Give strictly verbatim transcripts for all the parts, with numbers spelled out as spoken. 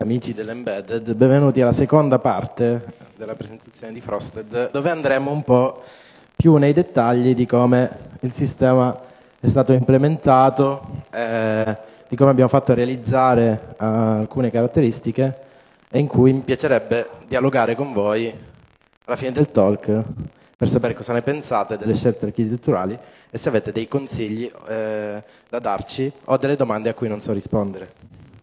Amici dell'Embedded, benvenuti alla seconda parte della presentazione di Frosted, dove andremo un po' più nei dettagli di come il sistema è stato implementato, eh, di come abbiamo fatto realizzare eh, alcune caratteristiche e in cui mi piacerebbe dialogare con voi alla fine del talk per sapere cosa ne pensate delle scelte architetturali e se avete dei consigli eh, da darci o delle domande a cui non so rispondere.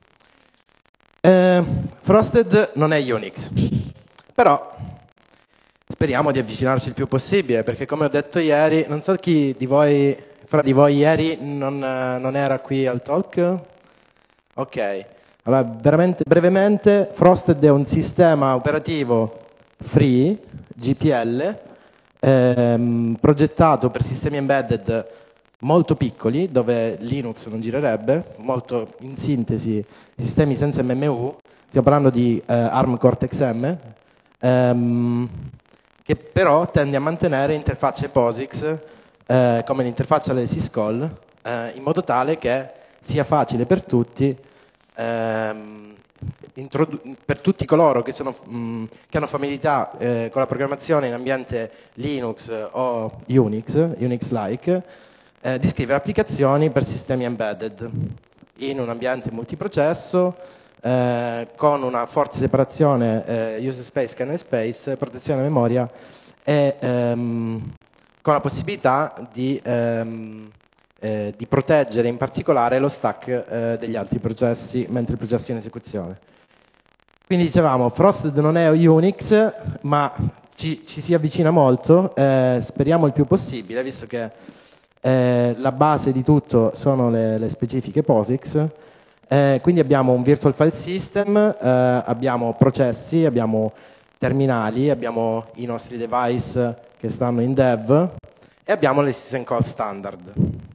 Eh, Frosted non è Unix, però speriamo di avvicinarci il più possibile, perché come ho detto ieri, non so chi di voi, fra di voi ieri non, non era qui al talk? Ok, allora veramente brevemente, Frosted è un sistema operativo free, G P L, ehm, progettato per sistemi embedded molto piccoli, dove Linux non girerebbe, molto in sintesi sistemi senza M M U, stiamo parlando di eh, ARM Cortex-M, ehm, che però tende a mantenere interfacce POSIX eh, come l'interfaccia delle syscall, eh, in modo tale che sia facile per tutti, ehm, per tutti coloro che, sono, mh, che hanno familiarità eh, con la programmazione in ambiente Linux o Unix, Unix-like, eh, di scrivere applicazioni per sistemi embedded in un ambiente multiprocesso, eh, con una forte separazione eh, user space, kernel space, protezione memoria e ehm, con la possibilità di, ehm, eh, di proteggere in particolare lo stack eh, degli altri processi mentre il processo è in esecuzione. Quindi dicevamo, Frosted non è Unix, ma ci, ci si avvicina molto, eh, speriamo il più possibile, visto che Eh, la base di tutto sono le, le specifiche POSIX, eh, quindi abbiamo un virtual file system, eh, abbiamo processi, abbiamo terminali, abbiamo i nostri device che stanno in dev e abbiamo le system call standard.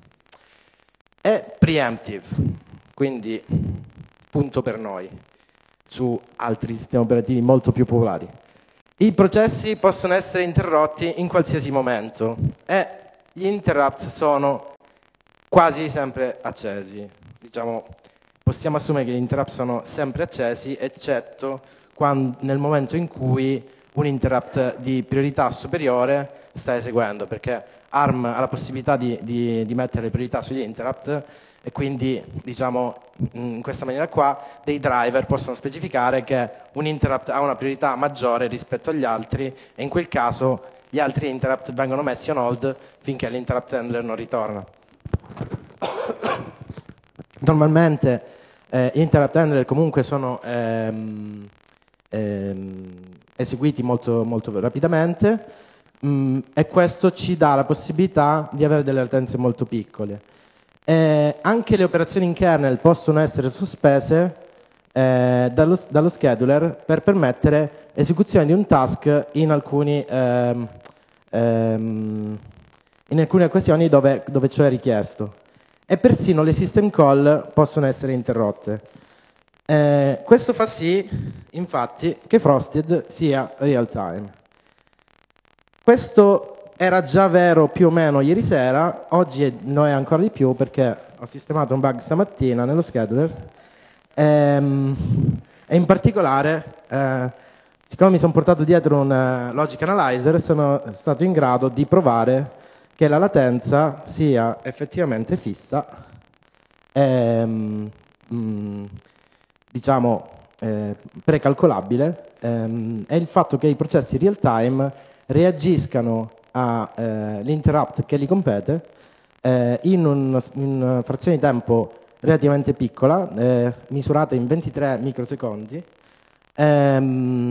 È preemptive, quindi punto per noi su altri sistemi operativi molto più popolari. I processi possono essere interrotti in qualsiasi momento e gli interrupt sono quasi sempre accesi. Diciamo, possiamo assumere che gli interrupt sono sempre accesi, eccetto quando, nel momento in cui un interrupt di priorità superiore sta eseguendo, perché ARM ha la possibilità di, di, di mettere le priorità sugli interrupt e quindi, diciamo, in questa maniera qua, dei driver possono specificare che un interrupt ha una priorità maggiore rispetto agli altri e in quel caso gli altri interrupt vengono messi on hold finché l'interrupt handler non ritorna. Normalmente eh, gli interrupt handler comunque sono ehm, ehm, eseguiti molto, molto rapidamente mh, e questo ci dà la possibilità di avere delle latenze molto piccole. Eh, anche le operazioni in kernel possono essere sospese eh, dallo, dallo scheduler per permettere esecuzione di un task in alcuni ehm, ehm, in alcune occasioni dove, dove ciò è richiesto e persino le system call possono essere interrotte. Eh, questo fa sì, infatti, che Frosted sia real time. Questo era già vero più o meno ieri sera, oggi lo è ancora di più perché ho sistemato un bug stamattina nello scheduler ehm, e in particolare eh, siccome mi sono portato dietro un uh, logic analyzer, sono stato in grado di provare che la latenza sia effettivamente fissa, ehm, mh, diciamo eh, precalcolabile, ehm, e il fatto che i processi real time reagiscano all'interrupt eh, che li compete eh, in, un, in una frazione di tempo relativamente piccola, eh, misurata in ventitré microsecondi. Ehm,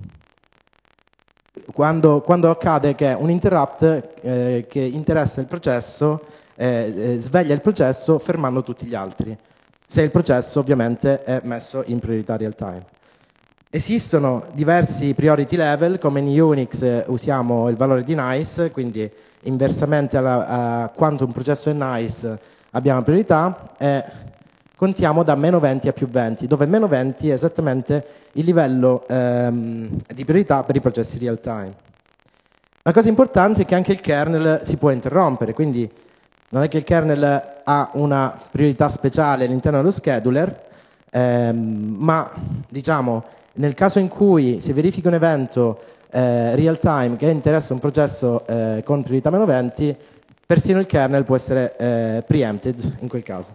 quando, quando accade che un interrupt eh, che interessa il processo eh, eh, sveglia il processo fermando tutti gli altri, se il processo ovviamente è messo in priorità real time. Esistono diversi priority level, come in Unix eh, usiamo il valore di nice, quindi inversamente alla, a quanto un processo è nice abbiamo priorità, e contiamo da meno venti a più venti, dove meno venti è esattamente il livello ehm, di priorità per i processi real time. La cosa importante è che anche il kernel si può interrompere, quindi non è che il kernel ha una priorità speciale all'interno dello scheduler, ehm, ma diciamo, nel caso in cui si verifica un evento eh, real time che interessa un processo eh, con priorità meno venti, persino il kernel può essere eh, preempted in quel caso.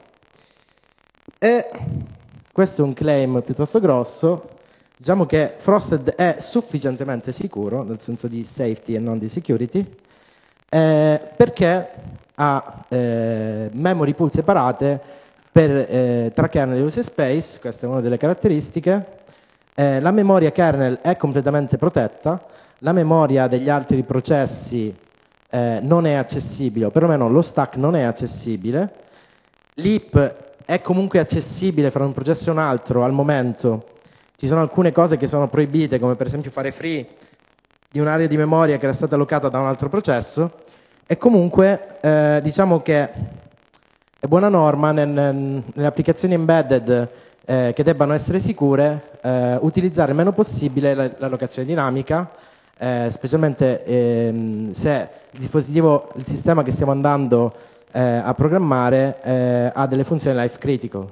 E questo è un claim piuttosto grosso. Diciamo che Frosted è sufficientemente sicuro, nel senso di safety e non di security, eh, perché ha eh, memory pool separate per, eh, tra kernel e user space. Questa è una delle caratteristiche. Eh, la memoria kernel è completamente protetta, la memoria degli altri processi eh, non è accessibile, o perlomeno lo stack non è accessibile. L'heap è comunque accessibile fra un processo e un altro al momento. Ci sono alcune cose che sono proibite, come per esempio fare free di un'area di memoria che era stata allocata da un altro processo, e comunque eh, diciamo che è buona norma nel, nelle applicazioni embedded eh, che debbano essere sicure eh, utilizzare il meno possibile l'allocazione dinamica, eh, specialmente ehm, se il dispositivo, il sistema che stiamo andando eh, a programmare eh, ha delle funzioni life critical.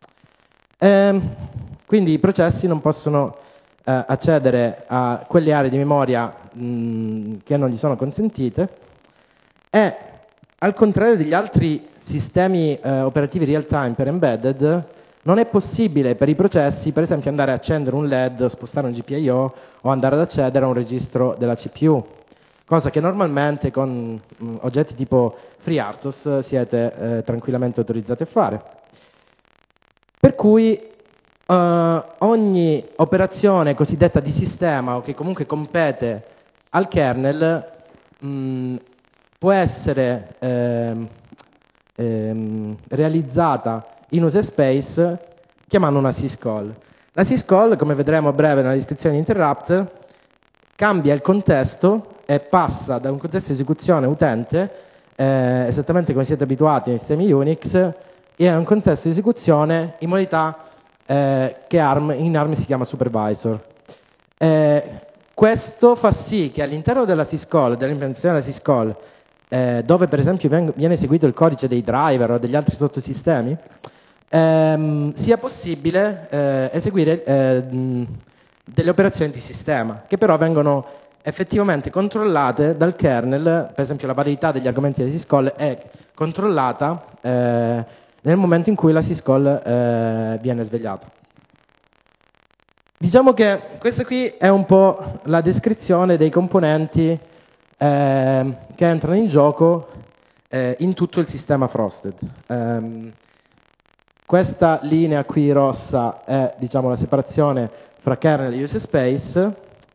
Ehm, Quindi i processi non possono eh, accedere a quelle aree di memoria mh, che non gli sono consentite, e al contrario degli altri sistemi eh, operativi real time per embedded, non è possibile per i processi, per esempio, andare a accendere un L E D, spostare un G P I O o andare ad accedere a un registro della C P U, cosa che normalmente con mh, oggetti tipo FreeRTOS siete eh, tranquillamente autorizzati a fare. Per cui Uh, ogni operazione cosiddetta di sistema, o che comunque compete al kernel, mh, può essere ehm, ehm, realizzata in user space chiamando una syscall. La syscall, come vedremo a breve nella descrizione di Interrupt, cambia il contesto e passa da un contesto di esecuzione utente, eh, esattamente come siete abituati nei sistemi Unix, e a un contesto di esecuzione in modalità Eh, che ARM, in ARM si chiama supervisor. Eh, questo fa sì che all'interno della syscall, dell'implementazione della syscall, eh, dove per esempio viene eseguito il codice dei driver o degli altri sottosistemi, ehm, sia possibile eh, eseguire eh, mh, delle operazioni di sistema, che però vengono effettivamente controllate dal kernel. Per esempio la validità degli argomenti della syscall è controllata eh, nel momento in cui la syscall eh, viene svegliata. Diciamo che questa qui è un po' la descrizione dei componenti eh, che entrano in gioco eh, in tutto il sistema Frosted. Um, questa linea qui rossa è, diciamo, la separazione fra kernel e user space.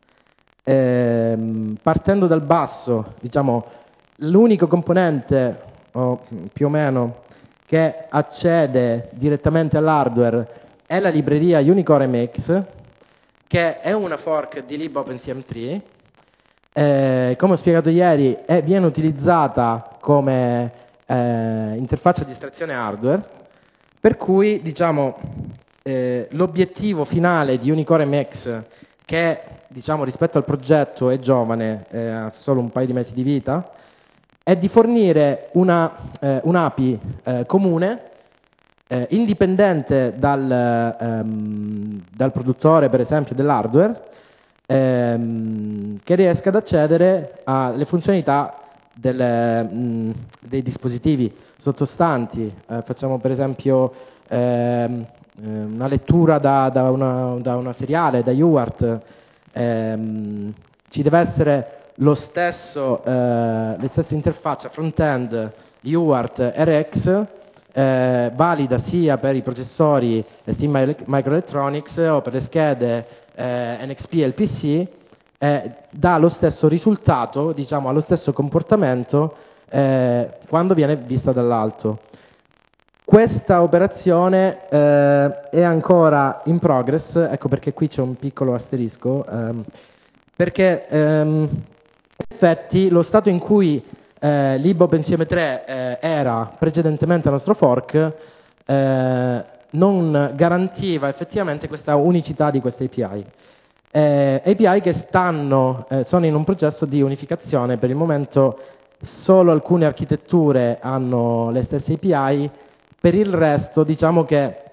Eh, partendo dal basso, diciamo, l'unico componente, o più o meno, che accede direttamente all'hardware è la libreria Unicore M X, che è una fork di libopenCM tre. Eh, come ho spiegato ieri, è, viene utilizzata come eh, interfaccia di estrazione hardware, per cui, diciamo, eh, l'obiettivo finale di Unicore M X, che, diciamo, rispetto al progetto è giovane, eh, ha solo un paio di mesi di vita, è di fornire una, eh, un'A P I eh, comune, eh, indipendente dal, ehm, dal produttore, per esempio, dell'hardware, ehm, che riesca ad accedere alle funzionalità delle, mh, dei dispositivi sottostanti. Eh, facciamo per esempio ehm, una lettura da, da, una, da una seriale, da U A R T. Ehm, ci deve essere lo stesso, eh, la stessa interfaccia front-end U A R T R X, eh, valida sia per i processori S T Microelectronics o per le schede eh, N X P e L P C, eh, dà lo stesso risultato, diciamo, ha lo stesso comportamento eh, quando viene vista dall'alto. Questa operazione eh, è ancora in progress, ecco perché qui c'è un piccolo asterisco, ehm, perché ehm, in effetti lo stato in cui eh, libopenCM tre eh, era precedentemente al nostro fork eh, non garantiva effettivamente questa unicità di queste A P I. Eh, A P I che stanno, eh, sono in un processo di unificazione. Per il momento solo alcune architetture hanno le stesse A P I, per il resto diciamo che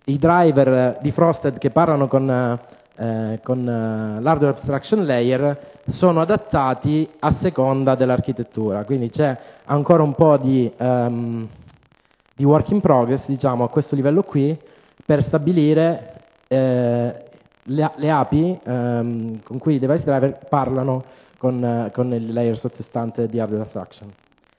i driver di Frosted che parlano con, eh, con eh, l'hardware abstraction layer sono adattati a seconda dell'architettura, quindi c'è ancora un po' di, um, di work in progress, diciamo, a questo livello qui, per stabilire eh, le, le A P I um, con cui i device driver parlano con, uh, con il layer sottostante di hardware abstraction.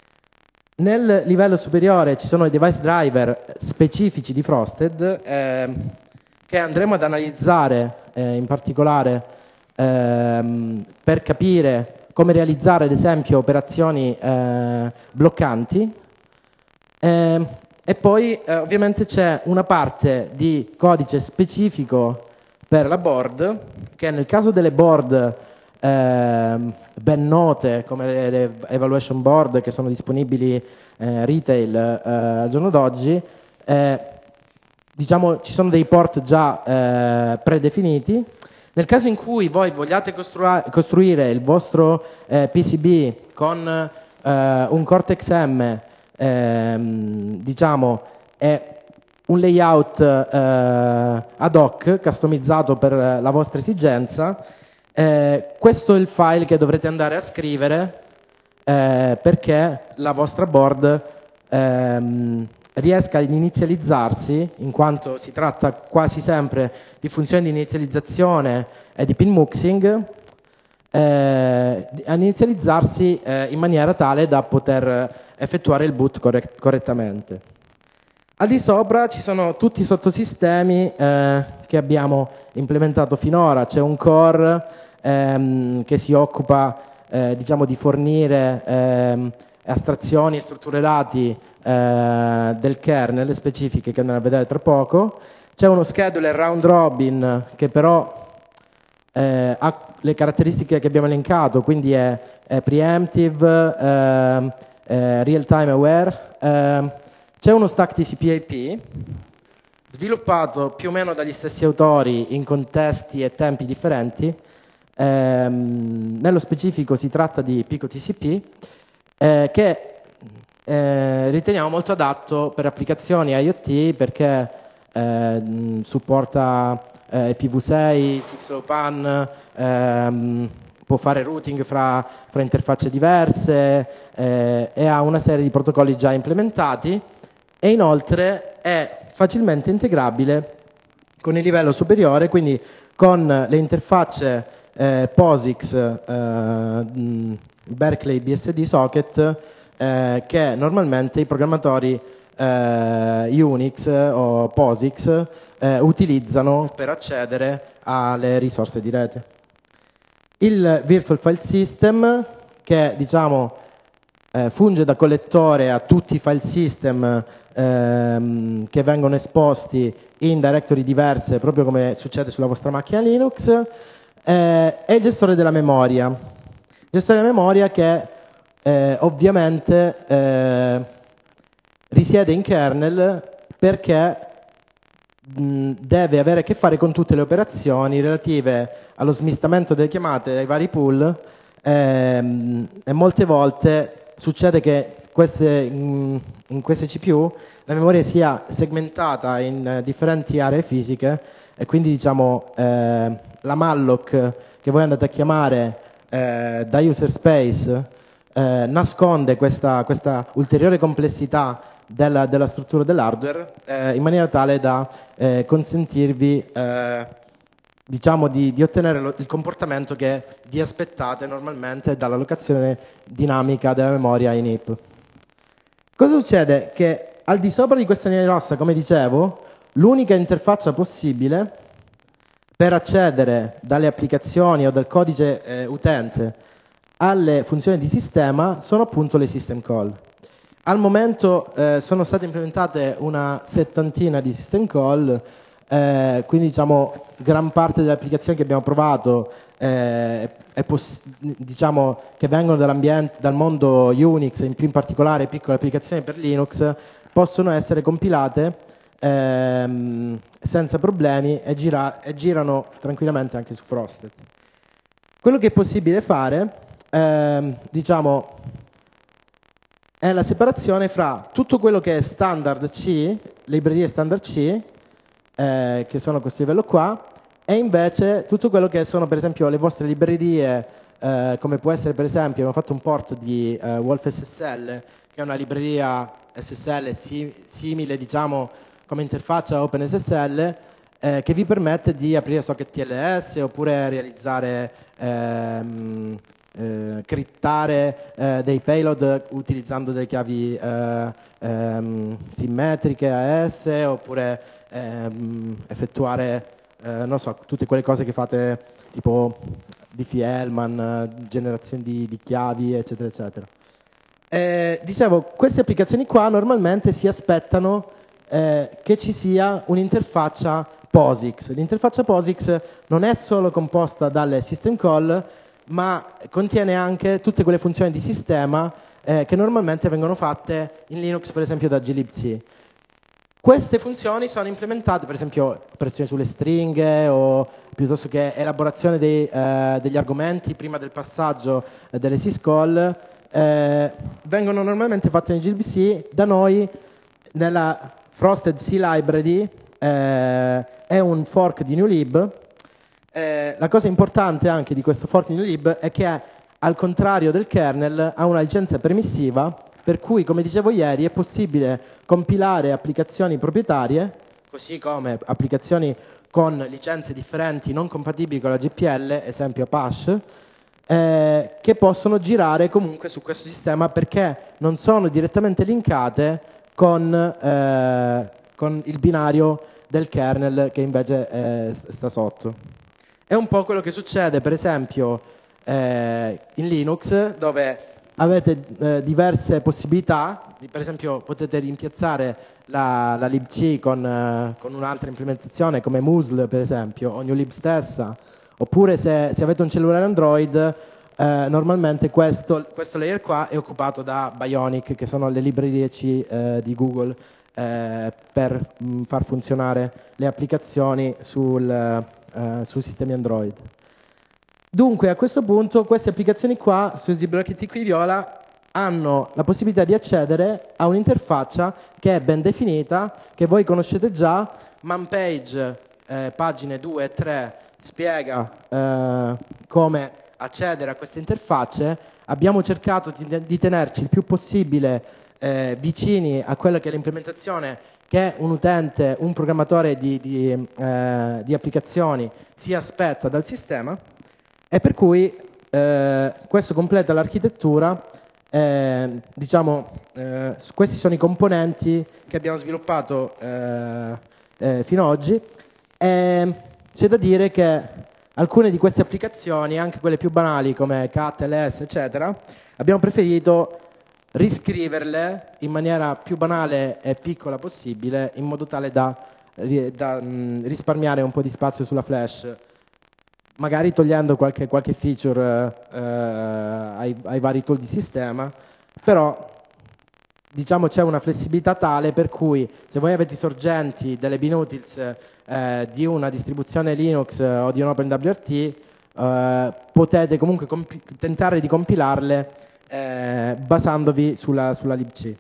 Nel livello superiore ci sono i device driver specifici di Frosted eh, che andremo ad analizzare eh, in particolare ehm, per capire come realizzare ad esempio operazioni eh, bloccanti eh, e poi eh, ovviamente c'è una parte di codice specifico per la board che nel caso delle board Eh, ben note come le, le evaluation board che sono disponibili eh, retail eh, al giorno d'oggi, eh, diciamo ci sono dei port già eh, predefiniti. Nel caso in cui voi vogliate costruire il vostro eh, P C B con eh, un Cortex M, ehm, diciamo, e un layout eh, ad hoc customizzato per la vostra esigenza, Eh, questo è il file che dovrete andare a scrivere eh, perché la vostra board ehm, riesca ad inizializzarsi, in quanto si tratta quasi sempre di funzioni di inizializzazione e di pin muxing, eh, ad inizializzarsi eh, in maniera tale da poter effettuare il boot corrett- correttamente. Al di sopra ci sono tutti i sottosistemi eh, che abbiamo implementato finora. C'è un core ehm, che si occupa eh, diciamo di fornire ehm, astrazioni e strutture dati eh, del kernel specifiche che andremo a vedere tra poco. C'è uno scheduler round robin che però eh, ha le caratteristiche che abbiamo elencato, quindi è, è preemptive, eh, eh, real time aware. Eh, c'è uno stack T C P I P sviluppato più o meno dagli stessi autori in contesti e tempi differenti. Ehm, nello specifico si tratta di Pico T C P eh, che eh, riteniamo molto adatto per applicazioni IoT perché eh, supporta eh, I P v sei, six low pan, ehm, può fare routing fra, fra interfacce diverse eh, e ha una serie di protocolli già implementati e inoltre è facilmente integrabile con il livello superiore, quindi con le interfacce eh, POSIX, eh, Berkeley B S D socket, eh, che normalmente i programmatori eh, Unix o POSIX eh, utilizzano per accedere alle risorse di rete. Il Virtual File System, che diciamo eh, funge da collettore a tutti i file system ehm, che vengono esposti in directory diverse, proprio come succede sulla vostra macchina Linux, eh, è il gestore della memoria. Il gestore della memoria che eh, ovviamente eh, risiede in kernel perché mh, deve avere a che fare con tutte le operazioni relative allo smistamento delle chiamate dai vari pool ehm, e molte volte succede che queste, mh, in queste C P U la memoria sia segmentata in eh, differenti aree fisiche e quindi diciamo eh, la malloc che voi andate a chiamare eh, da user space eh, nasconde questa, questa ulteriore complessità della, della struttura dell'hardware eh, in maniera tale da eh, consentirvi eh, diciamo di, di ottenere lo, il comportamento che vi aspettate normalmente dall'allocazione dinamica della memoria in I P. Cosa succede? Che al di sopra di questa linea rossa, come dicevo, l'unica interfaccia possibile per accedere dalle applicazioni o dal codice eh, utente alle funzioni di sistema sono appunto le system call. Al momento eh, sono state implementate una settantina di system call, eh, quindi diciamo gran parte delle applicazioni che abbiamo provato eh, è diciamo che vengono dall'ambiente, dal mondo Unix, in più in particolare piccole applicazioni per Linux, possono essere compilate ehm, senza problemi e, gira, e girano tranquillamente anche su Frosted. Quello che è possibile fare ehm, diciamo è la separazione fra tutto quello che è standard C, librerie standard C, eh, che sono a questo livello qua, e invece tutto quello che sono per esempio le vostre librerie, eh, come può essere per esempio, abbiamo fatto un port di eh, WolfSSL, che è una libreria S S L sim- simile diciamo come interfaccia a OpenSSL, eh, che vi permette di aprire socket T L S oppure realizzare, ehm, eh, crittare eh, dei payload utilizzando delle chiavi eh, ehm, simmetriche A E S, oppure ehm, effettuare eh, non so, tutte quelle cose che fate tipo Diffie-Hellman, generazione di, di chiavi, eccetera, eccetera. Eh, dicevo, queste applicazioni qua normalmente si aspettano eh, che ci sia un'interfaccia POSIX. L'interfaccia POSIX non è solo composta dalle system call, ma contiene anche tutte quelle funzioni di sistema eh, che normalmente vengono fatte in Linux, per esempio da glibc. Queste funzioni sono implementate, per esempio, operazioni sulle stringhe o piuttosto che elaborazione dei, eh, degli argomenti prima del passaggio eh, delle syscall, eh, vengono normalmente fatte in glibc. Da noi, nella Frosted C Library, eh, è un fork di newlib. Eh, la cosa importante anche di questo fork di newlib è che, al contrario del kernel, ha una licenza permissiva, per cui, come dicevo ieri, è possibile compilare applicazioni proprietarie, così come applicazioni con licenze differenti non compatibili con la G P L, esempio Apache, eh, che possono girare comunque su questo sistema perché non sono direttamente linkate con, eh, con il binario del kernel che invece eh, sta sotto. È un po' quello che succede, per esempio, eh, in Linux, dove avete eh, diverse possibilità. Per esempio potete rimpiazzare la, la libc con, eh, con un'altra implementazione come Musl, per esempio, o newlib stessa, oppure se, se avete un cellulare Android, eh, normalmente questo, questo layer qua è occupato da Bionic, che sono le librerie C eh, di Google eh, per mh, far funzionare le applicazioni sul, eh, sui sistemi Android. Dunque, a questo punto, queste applicazioni qua, su ZBlockIT qui viola, hanno la possibilità di accedere a un'interfaccia che è ben definita, che voi conoscete già. Manpage, eh, pagine due e tre, spiega eh, come accedere a queste interfacce. Abbiamo cercato di, di tenerci il più possibile eh, vicini a quella che è l'implementazione che un utente, un programmatore di, di, eh, di applicazioni si aspetta dal sistema. E per cui eh, questo completa l'architettura, eh, diciamo, eh, questi sono i componenti che abbiamo sviluppato eh, eh, fino ad oggi. E c'è da dire che alcune di queste applicazioni, anche quelle più banali come cat, ls, eccetera, abbiamo preferito riscriverle in maniera più banale e piccola possibile, in modo tale da, da mh, risparmiare un po' di spazio sulla flash, magari togliendo qualche, qualche feature eh, ai, ai vari tool di sistema, però diciamo c'è una flessibilità tale per cui se voi avete i sorgenti delle binutils eh, di una distribuzione Linux eh, o di un OpenWRT, eh, potete comunque tentare di compilarle eh, basandovi sulla, sulla libc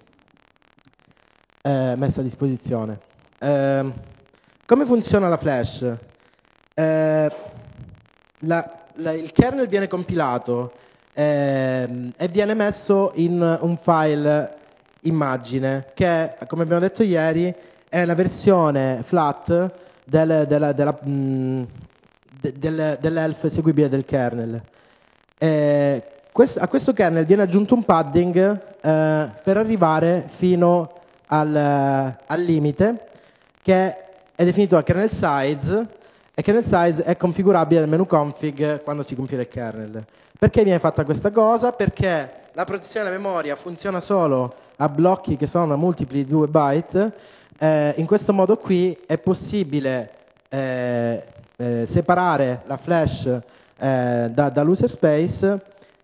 eh, messa a disposizione. Eh, come funziona la flash? Eh, La, la, il kernel viene compilato eh, e viene messo in un file immagine che, come abbiamo detto ieri, è la versione flat del, della, della, mh, de, del, dell'elf eseguibile del kernel. Eh, quest, a questo kernel viene aggiunto un padding eh, per arrivare fino al, al limite, che è definito a kernel size, e kernel size è configurabile nel menu config quando si compila il kernel. Perché viene fatta questa cosa? Perché la protezione della memoria funziona solo a blocchi che sono multipli di due byte. Eh, in questo modo qui è possibile eh, eh, separare la flash eh, da, dall'user space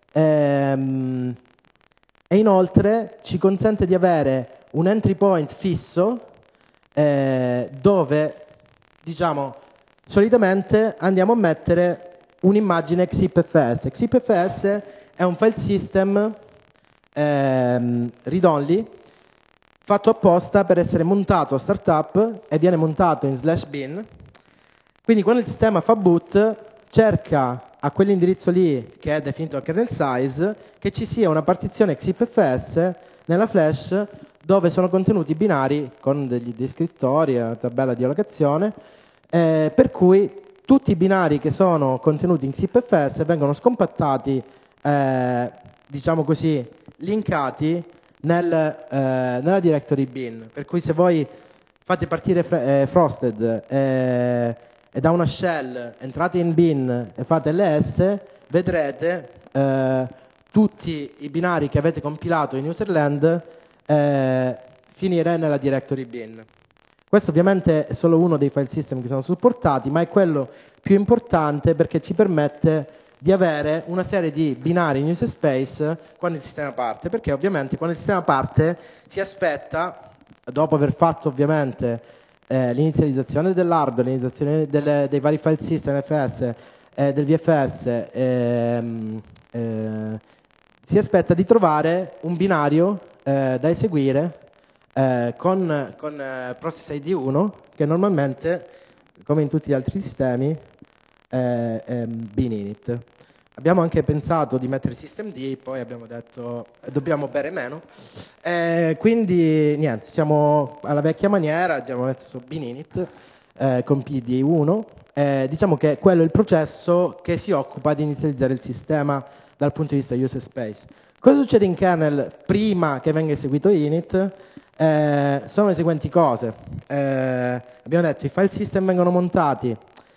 ehm, e inoltre ci consente di avere un entry point fisso eh, dove, diciamo, solitamente andiamo a mettere un'immagine xipfs. Xipfs è un file system ehm, read-only fatto apposta per essere montato a startup e viene montato in slash bin. Quindi quando il sistema fa boot, cerca a quell'indirizzo lì, che è definito al kernel size, che ci sia una partizione xipfs nella flash dove sono contenuti binari con degli descrittori, una tabella di allocazione, eh, per cui tutti i binari che sono contenuti in xipfs vengono scompattati, eh, diciamo così, linkati nel, eh, nella directory bin. Per cui se voi fate partire eh, Frosted eh, e da una shell entrate in bin e fate ls, vedrete eh, tutti i binari che avete compilato in userland eh, finire nella directory bin. Questo ovviamente è solo uno dei file system che sono supportati, ma è quello più importante perché ci permette di avere una serie di binari in user space quando il sistema parte, perché ovviamente quando il sistema parte si aspetta, dopo aver fatto ovviamente eh, l'inizializzazione dell'hardware, l'inizializzazione delle, dei vari file system F S, eh, del V F S, ehm, eh, si aspetta di trovare un binario eh, da eseguire Eh, con, con eh, process I D uno, che normalmente, come in tutti gli altri sistemi, è, è bin init. Abbiamo anche pensato di mettere systemd, poi abbiamo detto eh, dobbiamo bere meno, eh, quindi niente, siamo alla vecchia maniera, abbiamo messo bin init eh, con P D uno, eh, diciamo che quello è il processo che si occupa di inizializzare il sistema dal punto di vista user space. Cosa succede in kernel prima che venga eseguito init? Eh, sono le seguenti cose. Eh, abbiamo detto i file system vengono montati,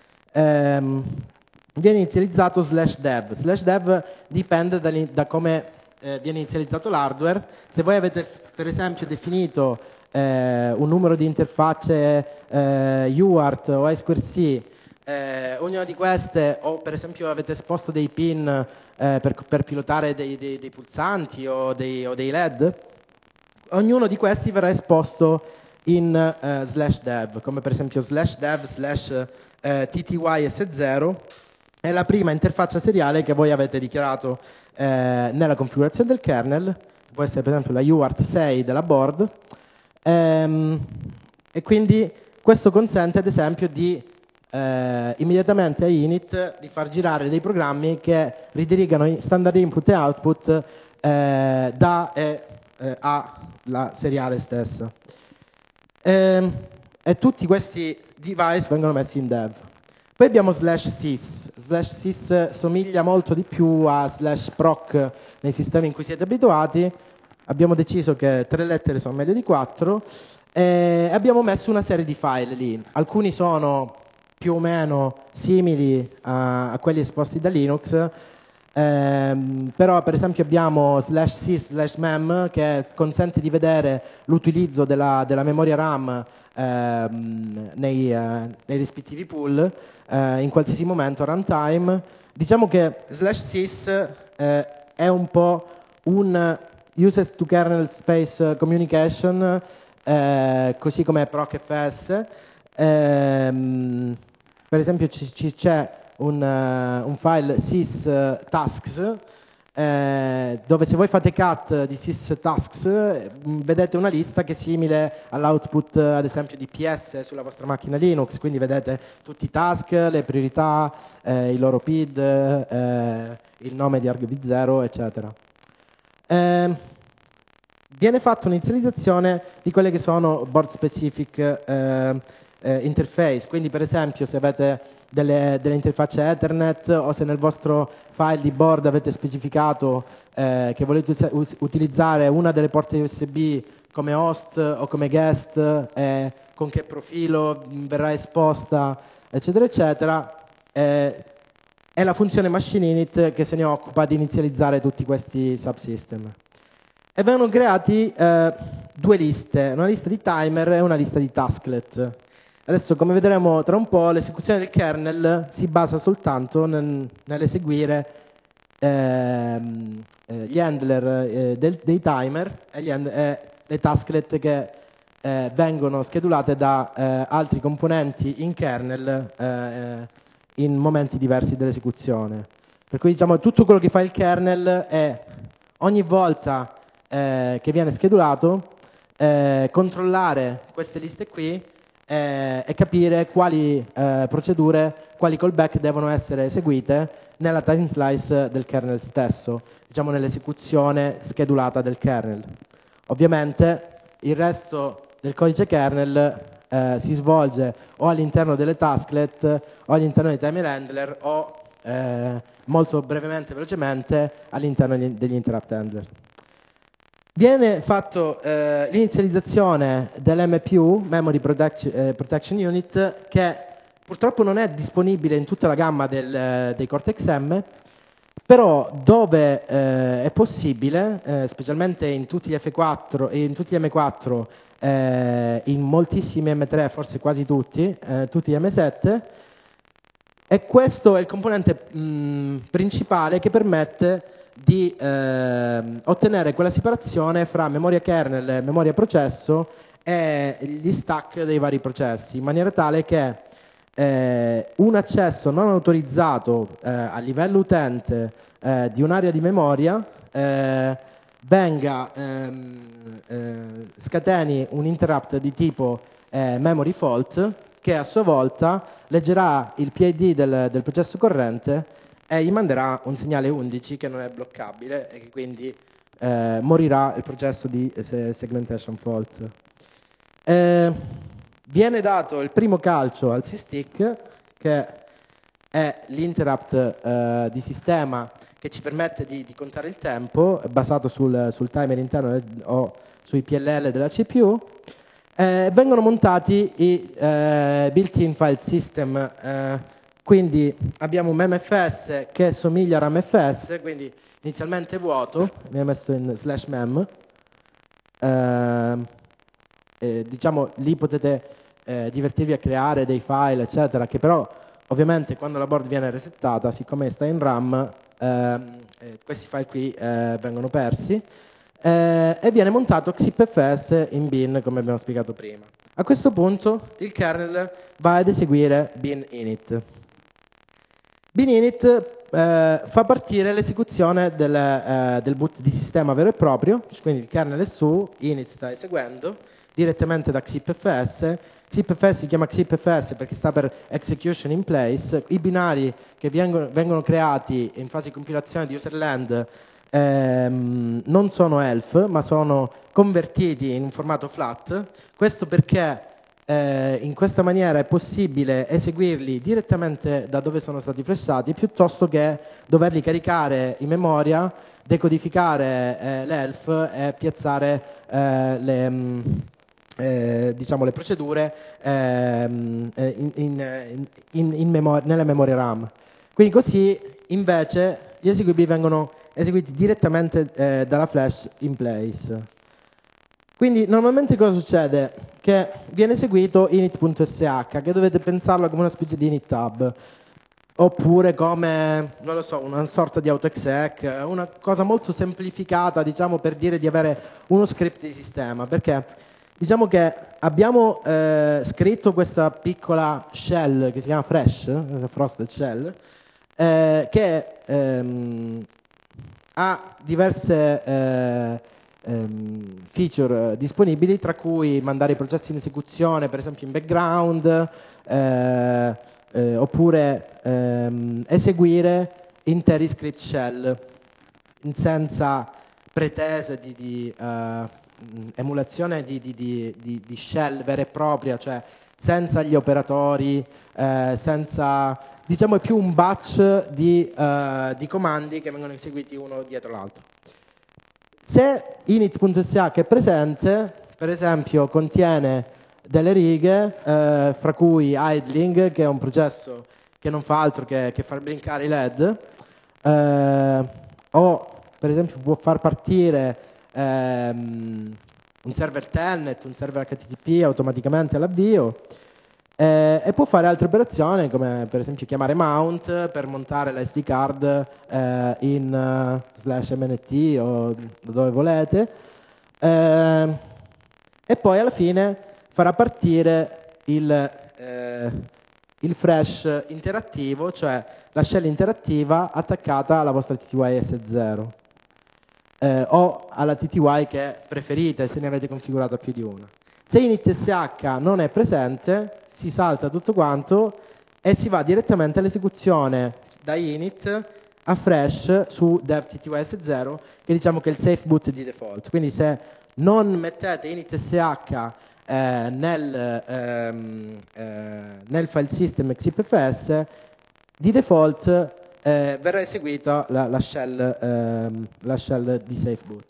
ehm, viene inizializzato slash dev. Slash dev dipende da, da come eh, viene inizializzato l'hardware. Se voi avete per esempio definito eh, un numero di interfacce eh, U A R T o I two C, eh, ognuna di queste, o per esempio avete esposto dei pin eh, per, per pilotare dei, dei, dei pulsanti o dei, o dei L E D, ognuno di questi verrà esposto in uh, slash dev, come per esempio slash dev slash uh, T T Y S zero è la prima interfaccia seriale che voi avete dichiarato eh, nella configurazione del kernel, può essere per esempio la U A R T sei della board, ehm, e quindi questo consente ad esempio di eh, immediatamente a init di far girare dei programmi che ridirigano standard input e output eh, da e eh, a la seriale stessa. E, e tutti questi device vengono messi in dev. Poi abbiamo slash sys. Slash sys somiglia molto di più a slash proc nei sistemi in cui siete abituati. Abbiamo deciso che tre lettere sono meglio di quattro e abbiamo messo una serie di file lì. Alcuni sono più o meno simili a, a quelli esposti da Linux, ehm, però per esempio abbiamo slash sys slash mem che consente di vedere l'utilizzo della, della memoria RAM ehm, nei, eh, nei rispettivi pool eh, in qualsiasi momento a runtime. Diciamo che slash sys eh, è un po' un uses to kernel space communication, eh, così come procfs. Ehm, per esempio ci, ci c'è un, uh, un file sys uh, tasks eh, dove se voi fate cat di sys tasks eh, vedete una lista che è simile all'output uh, ad esempio di P S sulla vostra macchina Linux, quindi vedete tutti i task, le priorità, eh, il loro P I D, eh, il nome di argv zero, eccetera. Eh, viene fatta un'inizializzazione di quelle che sono board specific eh, eh, interface, quindi per esempio se avete delle, delle interfacce Ethernet o se nel vostro file di board avete specificato eh, che volete us- utilizzare una delle porte U S B come host o come guest, eh, con che profilo verrà esposta, eccetera eccetera, eh, è la funzione machine init che se ne occupa di inizializzare tutti questi subsystem. E vengono creati eh, due liste, una lista di timer e una lista di tasklet. Adesso, come vedremo tra un po', l'esecuzione del kernel si basa soltanto nel, nell'eseguire ehm, eh, gli handler eh, del, dei timer e, gli hand, eh, le tasklet che eh, vengono schedulate da eh, altri componenti in kernel eh, in momenti diversi dell'esecuzione. Per cui diciamo tutto quello che fa il kernel è ogni volta eh, che viene schedulato eh, controllare queste liste qui eh, e capire quali eh, procedure, quali callback devono essere eseguite nella time slice del kernel stesso, diciamo nell'esecuzione schedulata del kernel. Ovviamente il resto del codice kernel eh, si svolge o all'interno delle tasklet o all'interno dei timer handler o eh, molto brevemente, velocemente all'interno degli interrupt handler. Viene fatto eh, l'inizializzazione dell'M P U, Memory Protection, eh, Protection Unit, che purtroppo non è disponibile in tutta la gamma del, dei Cortex-M, però dove eh, è possibile, eh, specialmente in tutti gli F quattro e in tutti gli M quattro, eh, in moltissimi M tre, forse quasi tutti, eh, tutti gli M sette, e questo è il componente mh, principale che permette di eh, ottenere quella separazione fra memoria kernel, memoria processo e gli stack dei vari processi, in maniera tale che eh, un accesso non autorizzato eh, a livello utente eh, di un'area di memoria eh, venga ehm, eh, scateni un interrupt di tipo eh, memory fault, che a sua volta leggerà il P I D del, del processo corrente e gli manderà un segnale undici che non è bloccabile e che quindi eh, morirà il processo di segmentation fault. Eh, viene dato il primo calcio al SysTick, che è l'interrupt eh, di sistema che ci permette di, di contare il tempo, basato sul, sul timer interno o sui P L L della C P U. Eh, vengono montati i eh, built-in file system, eh, quindi abbiamo un M F S che somiglia a RAM F S, quindi inizialmente vuoto, mi ha messo in slash mem, eh, eh, diciamo lì potete eh, divertirvi a creare dei file eccetera, che però ovviamente quando la board viene resettata, siccome sta in RAM, eh, eh, questi file qui eh, vengono persi. Eh, e viene montato xipfs in bin, come abbiamo spiegato prima. A questo punto il kernel va ad eseguire bin init. Bin init eh, fa partire l'esecuzione del, eh, del boot di sistema vero e proprio, quindi il kernel è su, init sta eseguendo direttamente da xipfs. xipfs si chiama xipfs perché sta per execution in place. I binari che vengono, vengono creati in fase di compilazione di userland Ehm, non sono E L F, ma sono convertiti in un formato flat. Questo perché eh, in questa maniera è possibile eseguirli direttamente da dove sono stati flashati, piuttosto che doverli caricare in memoria, decodificare eh, l'E L F e piazzare eh, le, mh, eh, diciamo, le procedure eh, in, in, in, in memor- nella memoria RAM. Quindi così invece gli eseguibili vengono eseguiti direttamente eh, dalla flash in place. Quindi normalmente cosa succede? Che viene eseguito init.sh, che dovete pensarlo come una specie di init tab, oppure come, non lo so, una sorta di autoexec, una cosa molto semplificata, diciamo, per dire di avere uno script di sistema, perché diciamo che abbiamo eh, scritto questa piccola shell che si chiama Fresh, Frosted Shell, eh, che ehm, ha diverse eh, ehm, feature disponibili, tra cui mandare i processi in esecuzione, per esempio in background, eh, eh, oppure ehm, eseguire interi script shell senza pretese di, di uh, emulazione di, di, di, di shell vera e propria, cioè senza gli operatori, eh, senza, diciamo è più un batch di, uh, di comandi che vengono eseguiti uno dietro l'altro. Se init.sh è presente, per esempio contiene delle righe, eh, fra cui idling, che è un processo che non fa altro che, che far blinkare i L E D, eh, o per esempio può far partire ehm, un server telnet, un server H T T P automaticamente all'avvio, eh, e può fare altre operazioni come per esempio chiamare mount per montare la S D card eh, in uh, slash mnt o dove volete, eh, e poi alla fine farà partire il, eh, il fresh interattivo, cioè la shell interattiva attaccata alla vostra T T Y S zero. eh, o alla T T Y che preferite se ne avete configurata più di una. Se initsh non è presente, si salta tutto quanto e si va direttamente all'esecuzione da init a fresh su dev T T Y S zero, che diciamo che è il safe boot di default. Quindi se non mettete initsh eh, nel, ehm, eh, nel file system xipfs, di default eh, verrà eseguita la, la, shell, ehm, la shell di safe boot.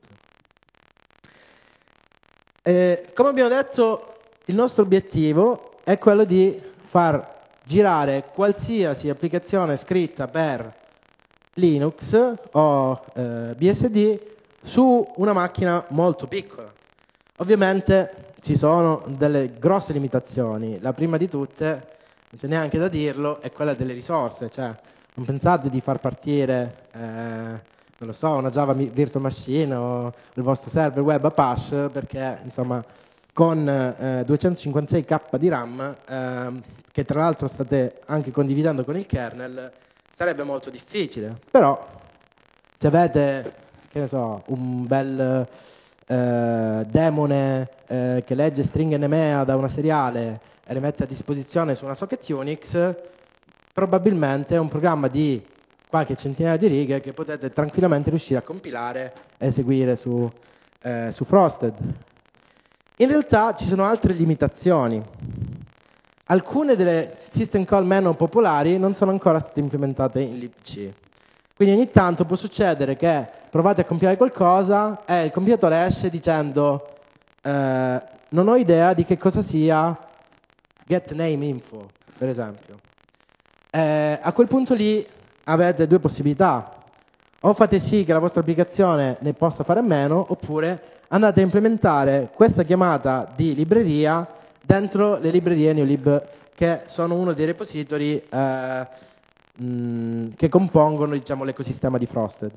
Eh, come abbiamo detto, il nostro obiettivo è quello di far girare qualsiasi applicazione scritta per Linux o eh, B S D su una macchina molto piccola. Ovviamente ci sono delle grosse limitazioni. La prima di tutte, non c'è neanche da dirlo, è quella delle risorse. Cioè, non pensate di far partire eh, non lo so, una Java Virtual Machine o il vostro server web Apache, perché insomma con eh, duecentocinquantasei K di RAM, eh, che tra l'altro state anche condividendo con il kernel, sarebbe molto difficile. Però se avete, che ne so, un bel eh, demone eh, che legge stringhe Nemea da una seriale e le mette a disposizione su una socket Unix, probabilmente è un programma di qualche centinaia di righe che potete tranquillamente riuscire a compilare e eseguire su, eh, su Frosted. In realtà ci sono altre limitazioni. Alcune delle system call meno popolari non sono ancora state implementate in libc. Quindi ogni tanto può succedere che provate a compilare qualcosa e il compilatore esce dicendo eh, non ho idea di che cosa sia getNameInfo, per esempio. Eh, a quel punto lì avete due possibilità: o fate sì che la vostra applicazione ne possa fare a meno, oppure andate a implementare questa chiamata di libreria dentro le librerie Neolib, che sono uno dei repository eh, mh, che compongono, diciamo, l'ecosistema di Frosted.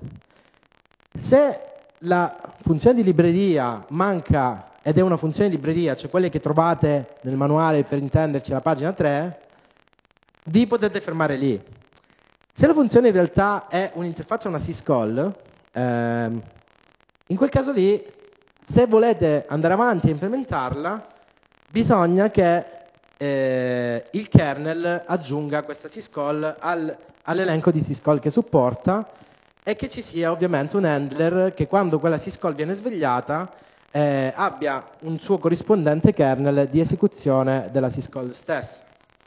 Se la funzione di libreria manca ed è una funzione di libreria, cioè quelle che trovate nel manuale, per intenderci, alla pagina tre, vi potete fermare lì. Se la funzione in realtà è un'interfaccia, una syscall, ehm, in quel caso lì, se volete andare avanti a implementarla, bisogna che eh, il kernel aggiunga questa syscall al, all'elenco di syscall che supporta e che ci sia ovviamente un handler che quando quella syscall viene svegliata eh, abbia un suo corrispondente kernel di esecuzione della syscall stessa.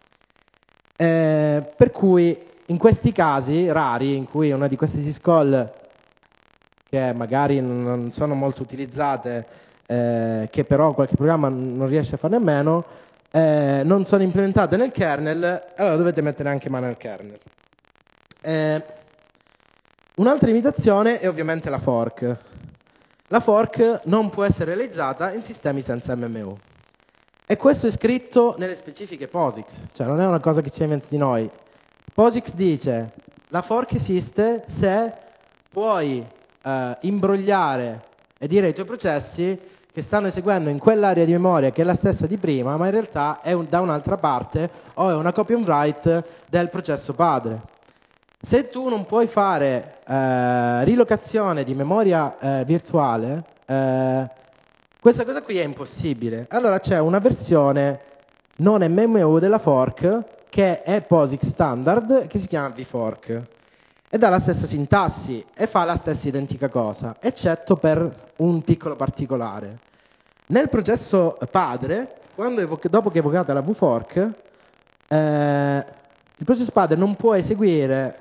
Eh, per cui in questi casi rari, in cui una di queste syscall che magari non sono molto utilizzate, eh, che però qualche programma non riesce a farne a meno, eh, non sono implementate nel kernel, allora dovete mettere anche mano al kernel. Eh, un'altra limitazione è ovviamente la fork. La fork non può essere realizzata in sistemi senza M M U. E questo è scritto nelle specifiche POSIX, cioè non è una cosa che ci inventiamo di noi. POSIX dice: la fork esiste se puoi eh, imbrogliare e dire ai tuoi processi che stanno eseguendo in quell'area di memoria che è la stessa di prima, ma in realtà è un, da un'altra parte, o è una copy on write del processo padre. Se tu non puoi fare eh, rilocazione di memoria eh, virtuale, eh, questa cosa qui è impossibile. Allora c'è una versione non M M U della fork che è POSIX standard, che si chiama vfork, ed ha la stessa sintassi e fa la stessa identica cosa, eccetto per un piccolo particolare. Nel processo padre, quando evoca, dopo che è evocata la vfork, eh, il processo padre non può eseguire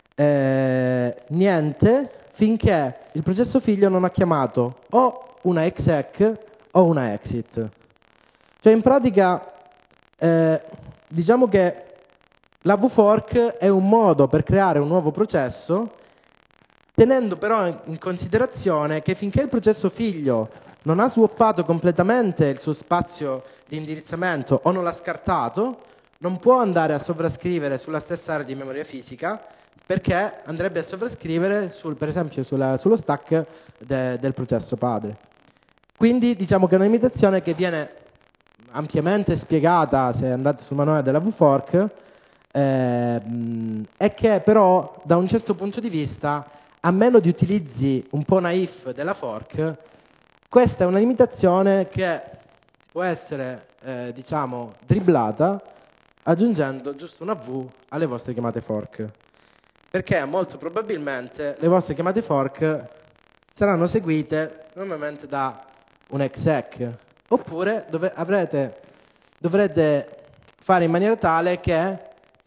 eh, niente finché il processo figlio non ha chiamato o una exec o una exit. Cioè in pratica eh, diciamo che la vfork è un modo per creare un nuovo processo, tenendo però in considerazione che finché il processo figlio non ha swappato completamente il suo spazio di indirizzamento o non l'ha scartato, non può andare a sovrascrivere sulla stessa area di memoria fisica, perché andrebbe a sovrascrivere sul, per esempio sulla, sullo stack de, del processo padre. Quindi diciamo che è una limitazione che viene ampiamente spiegata se andate sul manuale della vfork, eh, e che però da un certo punto di vista a meno di utilizzi un po' naif della fork, questa è una limitazione che può essere, eh, diciamo, dribblata aggiungendo giusto una V alle vostre chiamate fork. Perché molto probabilmente le vostre chiamate fork saranno seguite normalmente da un exec, oppure dove avrete, dovrete fare in maniera tale che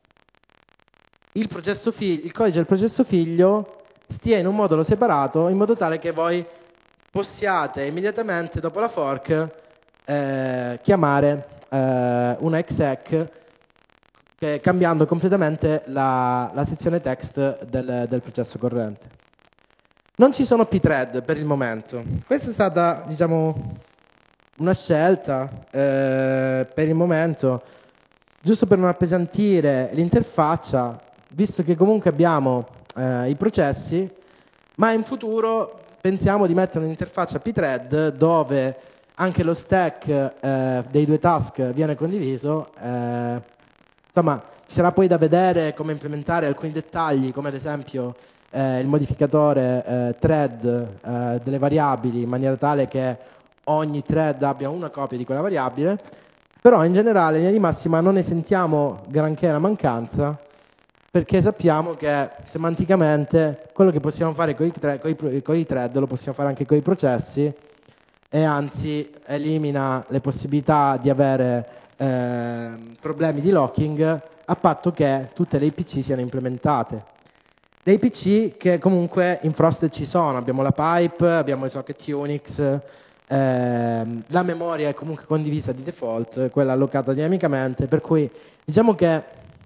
il, processo figlio, il codice del processo figlio stia in un modulo separato, in modo tale che voi possiate immediatamente dopo la fork eh, chiamare eh, una exec che, cambiando completamente la, la sezione text del, del processo corrente. Non ci sono pthread per il momento. Questa è stata, diciamo, una scelta eh, per il momento, giusto per non appesantire l'interfaccia, visto che comunque abbiamo eh, i processi, ma in futuro pensiamo di mettere un'interfaccia pthread dove anche lo stack eh, dei due task viene condiviso. Eh, insomma, ci sarà poi da vedere come implementare alcuni dettagli, come ad esempio eh, il modificatore eh, thread eh, delle variabili, in maniera tale che ogni thread abbia una copia di quella variabile, però in generale, in linea di massima, non ne sentiamo granché la mancanza, perché sappiamo che semanticamente quello che possiamo fare con i, thread, con i, con i thread lo possiamo fare anche con i processi, e anzi elimina le possibilità di avere eh, problemi di locking, a patto che tutte le I P C siano implementate. Le I P C che comunque in Frosted ci sono, abbiamo la pipe, abbiamo i socket Unix, ehm, la memoria è comunque condivisa di default, quella allocata dinamicamente, per cui diciamo che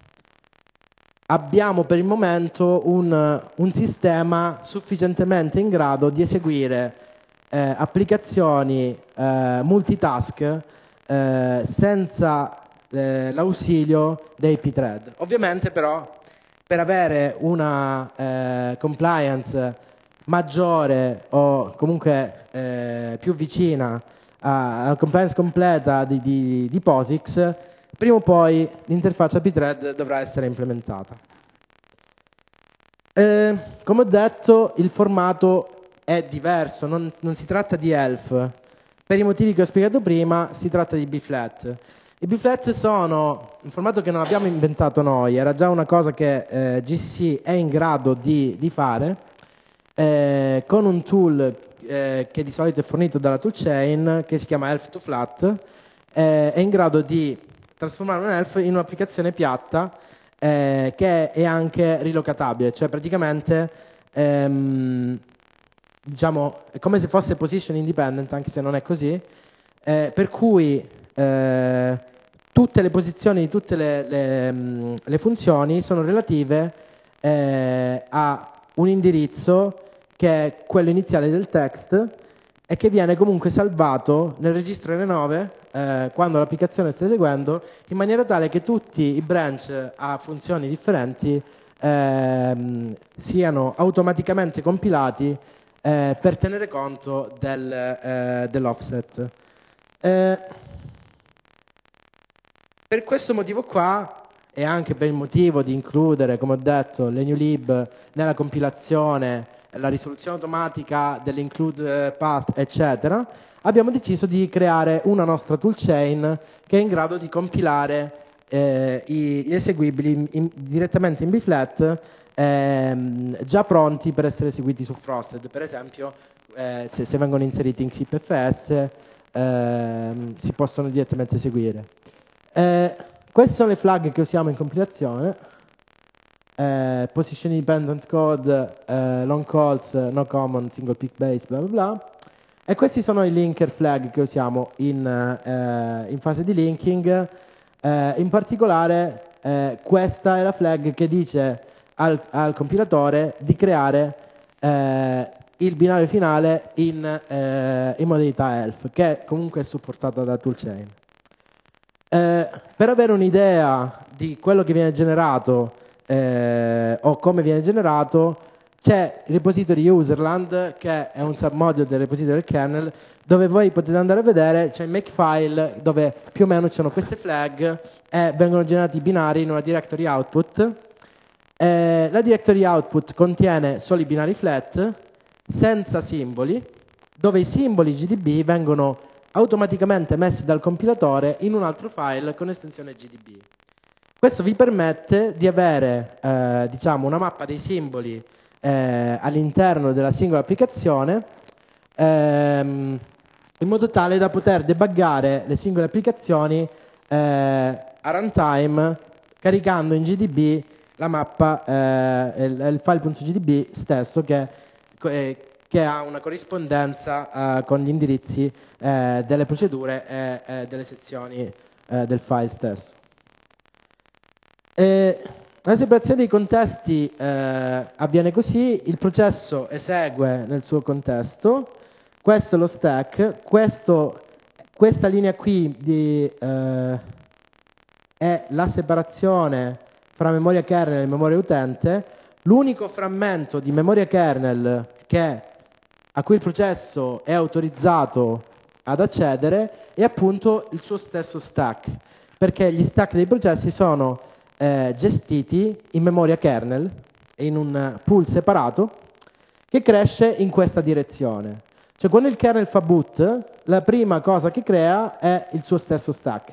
abbiamo per il momento un, un sistema sufficientemente in grado di eseguire eh, applicazioni eh, multitask eh, senza eh, l'ausilio dei pthread. Ovviamente però per avere una eh, compliance maggiore o comunque eh, più vicina alla compliance completa di, di, di POSIX, prima o poi l'interfaccia pthread dovrà essere implementata. Eh, come ho detto, il formato è diverso, non, non si tratta di E L F. Per i motivi che ho spiegato prima, si tratta di B-flat. I B-flat sono un formato che non abbiamo inventato noi, era già una cosa che eh, G C C è in grado di, di fare, eh, con un tool eh, che di solito è fornito dalla toolchain, che si chiama E L F to Flat, eh, è in grado di trasformare un E L F in un'applicazione piatta eh, che è anche rilocatabile, cioè praticamente ehm, diciamo, è come se fosse position independent, anche se non è così, eh, per cui eh, tutte le posizioni di tutte le, le, le funzioni sono relative eh, a un indirizzo che è quello iniziale del text e che viene comunque salvato nel registro N nove eh, quando l'applicazione sta eseguendo, in maniera tale che tutti i branch a funzioni differenti eh, siano automaticamente compilati eh, per tenere conto del, eh, dell'offset. Eh, per questo motivo qua, e anche per il motivo di includere, come ho detto, le new lib nella compilazione, la risoluzione automatica dell'include path, eccetera, abbiamo deciso di creare una nostra toolchain che è in grado di compilare eh, gli eseguibili in, in, direttamente in B-flat, ehm, già pronti per essere eseguiti su Frosted. Per esempio, eh, se, se vengono inseriti in X I P F S, ehm, si possono direttamente eseguire. Eh, queste sono le flag che usiamo in compilazione. Eh, position independent code, eh, long calls, no common, single pick base, bla bla bla. E questi sono i linker flag che usiamo in, eh, in fase di linking. Eh, in particolare eh, questa è la flag che dice al, al compilatore di creare eh, il binario finale in, eh, in modalità E L F, che comunque è supportata da toolchain. Eh, per avere un'idea di quello che viene generato Eh, o come viene generato, c'è il repository userland, che è un submodule del repository del kernel, dove voi potete andare a vedere, c'è il makefile dove più o meno ci sono queste flag e vengono generati binari in una directory output, Eh, la directory output contiene solo i binari flat, senza simboli, dove i simboli G D B vengono automaticamente messi dal compilatore in un altro file con estensione G D B. Questo vi permette di avere eh, diciamo una mappa dei simboli eh, all'interno della singola applicazione ehm, in modo tale da poter debuggare le singole applicazioni eh, a runtime caricando in G D B la mappa, eh, il, il file.gdb stesso che, eh, che ha una corrispondenza eh, con gli indirizzi eh, delle procedure e eh, delle sezioni eh, del file stesso. E la separazione dei contesti eh, avviene così: il processo esegue nel suo contesto, questo è lo stack, questo, questa linea qui di, eh, è la separazione fra memoria kernel e memoria utente. L'unico frammento di memoria kernel che, a cui il processo è autorizzato ad accedere è appunto il suo stesso stack, perché gli stack dei processi sono eh, gestiti in memoria kernel in un pool separato che cresce in questa direzione. Cioè quando il kernel fa boot, la prima cosa che crea è il suo stesso stack.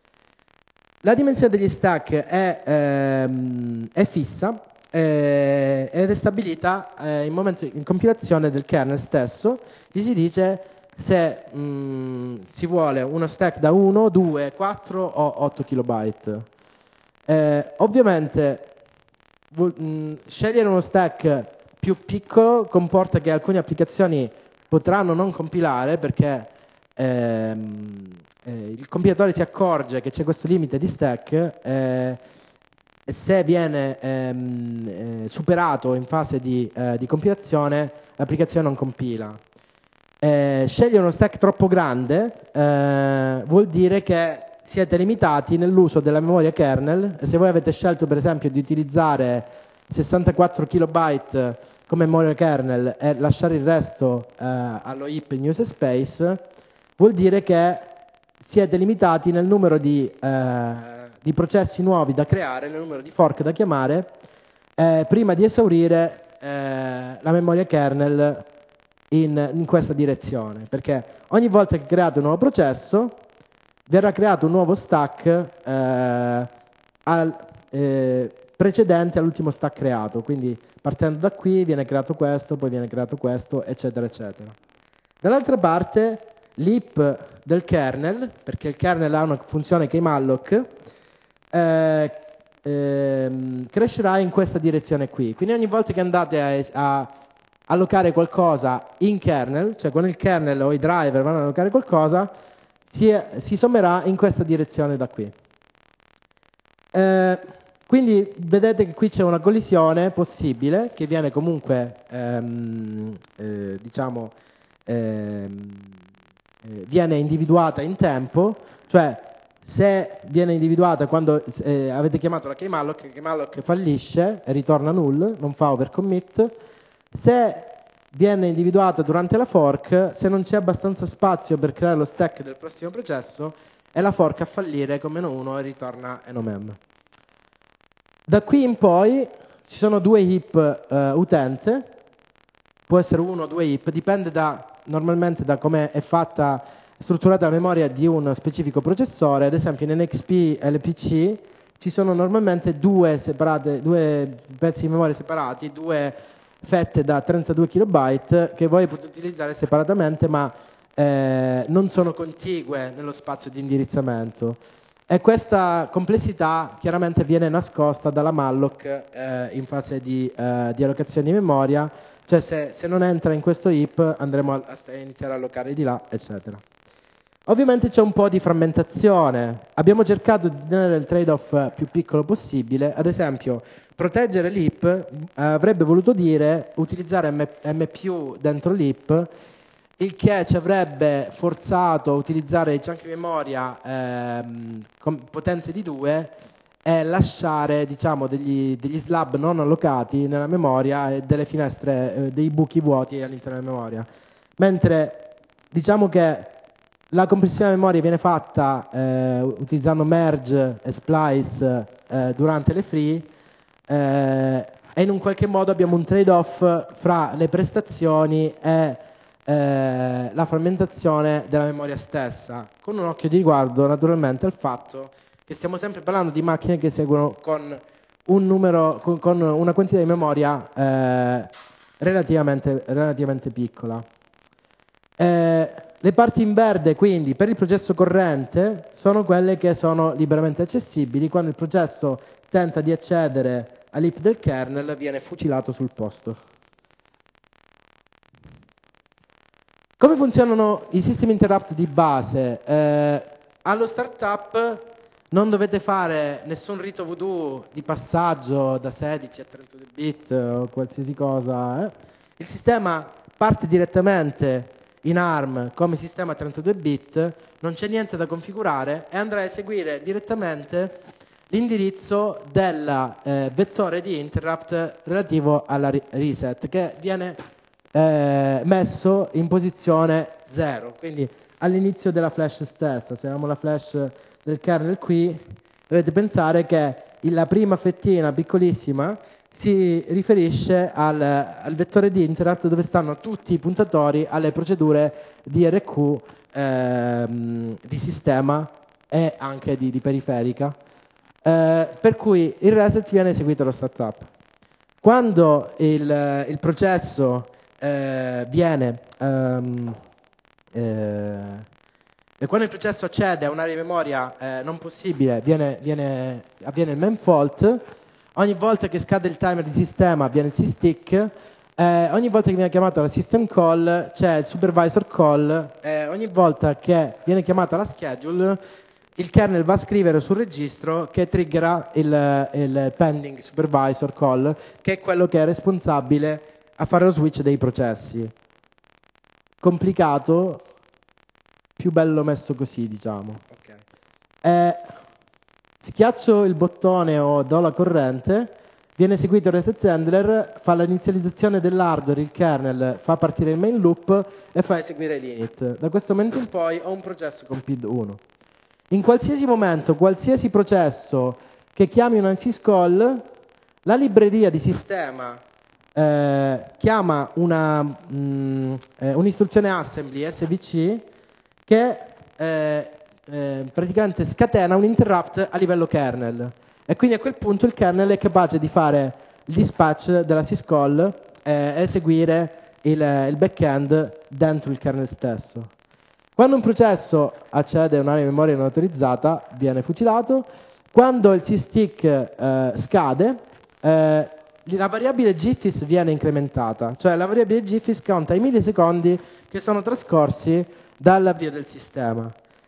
La dimensione degli stack è, ehm, è fissa eh, ed è stabilita eh, in momento in compilazione del kernel stesso. Gli si dice se mh, si vuole uno stack da uno, due, quattro o otto kilobyte. Eh, ovviamente mh, scegliere uno stack più piccolo comporta che alcune applicazioni potranno non compilare perché ehm, eh, il compilatore si accorge che c'è questo limite di stack eh, e se viene ehm, eh, superato in fase di, eh, di compilazione l'applicazione non compila. Eh, scegliere uno stack troppo grande eh, vuol dire che siete limitati nell'uso della memoria kernel e se voi avete scelto per esempio di utilizzare sessantaquattro kilobyte come memoria kernel e lasciare il resto eh, allo heap in user space, vuol dire che siete limitati nel numero di, eh, di processi nuovi da creare, nel numero di fork da chiamare, eh, prima di esaurire eh, la memoria kernel in, in questa direzione. Perché ogni volta che create un nuovo processo, verrà creato un nuovo stack eh, al, eh, precedente all'ultimo stack creato. Quindi partendo da qui viene creato questo, poi viene creato questo, eccetera, eccetera. Dall'altra parte, l'heap del kernel, perché il kernel ha una funzione che è malloc, eh, ehm, crescerà in questa direzione qui. Quindi ogni volta che andate a, a allocare qualcosa in kernel, cioè quando il kernel o i driver vanno ad allocare qualcosa, si, si sommerà in questa direzione da qui. Eh, quindi vedete che qui c'è una collisione possibile che viene comunque, ehm, eh, diciamo, ehm, eh, viene individuata in tempo, cioè se viene individuata quando eh, avete chiamato la keymalloc, la keymalloc fallisce e ritorna null, non fa overcommit. Se viene individuata durante la fork, se non c'è abbastanza spazio per creare lo stack del prossimo processo, è la fork a fallire con meno uno e ritorna enomem. Da qui in poi ci sono due heap eh, utente, può essere uno o due heap, dipende da, normalmente da come è fatta, strutturata la memoria di un specifico processore. Ad esempio in N X P L P C ci sono normalmente due, separate, due pezzi di memoria separati, due fette da trentadue kilobyte che voi potete utilizzare separatamente, ma eh, non sono contigue nello spazio di indirizzamento. E questa complessità chiaramente viene nascosta dalla malloc eh, in fase di, eh, di allocazione di memoria, cioè se, se non entra in questo heap andremo a, a iniziare a allocare di là, eccetera. Ovviamente c'è un po' di frammentazione. Abbiamo cercato di tenere il trade-off più piccolo possibile. Ad esempio, proteggere l'heap eh, avrebbe voluto dire utilizzare M P U dentro l'heap, il che ci avrebbe forzato a utilizzare i chunk di memoria ehm, con potenze di due e lasciare, diciamo, degli, degli slab non allocati nella memoria e delle finestre, eh, dei buchi vuoti all'interno della memoria. Mentre diciamo che la compressione della memoria viene fatta eh, utilizzando merge e splice eh, durante le free, eh, e in un qualche modo abbiamo un trade-off fra le prestazioni e eh, la frammentazione della memoria stessa, con un occhio di riguardo naturalmente al fatto che stiamo sempre parlando di macchine che seguono con un numero, con, con una quantità di memoria eh, relativamente, relativamente piccola. Eh, le parti in verde, quindi, per il processo corrente sono quelle che sono liberamente accessibili. Quando il processo tenta di accedere all'heap del kernel, viene fucilato sul posto. Come funzionano i system interrupt di base? Eh, allo startup non dovete fare nessun rito voodoo di passaggio da sedici a trentadue bit o qualsiasi cosa. Eh. Il sistema parte direttamente in ARM come sistema trentadue bit, non c'è niente da configurare e andrà a eseguire direttamente l'indirizzo del eh, vettore di interrupt relativo alla reset, che viene eh, messo in posizione zero, quindi all'inizio della flash stessa. Se abbiamo la flash del kernel qui, dovete pensare che la prima fettina piccolissima si riferisce al, al vettore di interrupt dove stanno tutti i puntatori alle procedure di R Q ehm, di sistema e anche di, di periferica, eh, per cui il reset viene eseguito allo startup. Quando il, il processo eh, viene ehm, eh, e quando il processo accede a un'area di memoria eh, non possibile, viene, viene, avviene il main fault. Ogni volta che scade il timer di sistema avviene il sysdic, eh, ogni volta che viene chiamata la system call c'è il supervisor call, eh, ogni volta che viene chiamata la schedule il kernel va a scrivere sul registro che triggera il, il pending supervisor call, che è quello che è responsabile a fare lo switch dei processi. Complicato, più bello messo così, diciamo. Okay. Eh, Schiaccio il bottone o do la corrente, viene eseguito il reset handler, fa l'inizializzazione dell'hardware, il kernel, fa partire il main loop e fa eseguire l'init. Da questo momento in poi ho un processo con P I D uno. In qualsiasi momento, qualsiasi processo che chiami una syscall, la libreria di sistema eh, chiama una, mh, eh, un'istruzione assembly S V C che eh, Eh, praticamente scatena un interrupt a livello kernel e quindi a quel punto il kernel è capace di fare il dispatch della syscall e eh, eseguire il, il backend dentro il kernel stesso. Quando un processo accede a un'area di memoria non autorizzata viene fucilato. Quando il sysdic eh, scade eh, la variabile gifis viene incrementata, cioè la variabile gifis conta i millisecondi che sono trascorsi dall'avvio del sistema.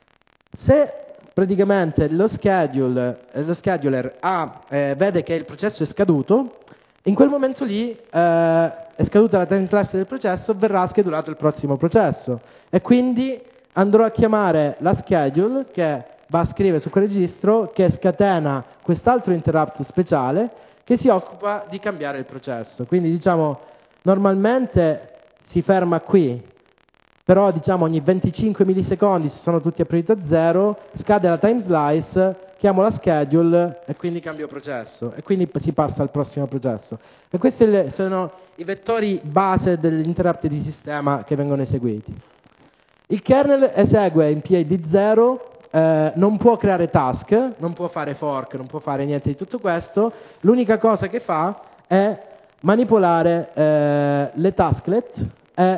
Se praticamente lo, schedule, lo scheduler ha, eh, vede che il processo è scaduto, in quel momento lì eh, è scaduta la time slash del processo, verrà schedulato il prossimo processo e quindi andrò a chiamare la schedule che va a scrivere su quel registro che scatena quest'altro interrupt speciale che si occupa di cambiare il processo. Quindi diciamo normalmente si ferma qui. Però diciamo ogni venticinque millisecondi, se sono tutti a priorità zero, scade la time slice, chiamo la schedule e quindi cambio processo e quindi si passa al prossimo processo. E questi sono i vettori base degli interrupt di sistema che vengono eseguiti. Il kernel esegue in P I D zero, eh, non può creare task, non può fare fork, non può fare niente di tutto questo. L'unica cosa che fa è manipolare eh, le tasklet e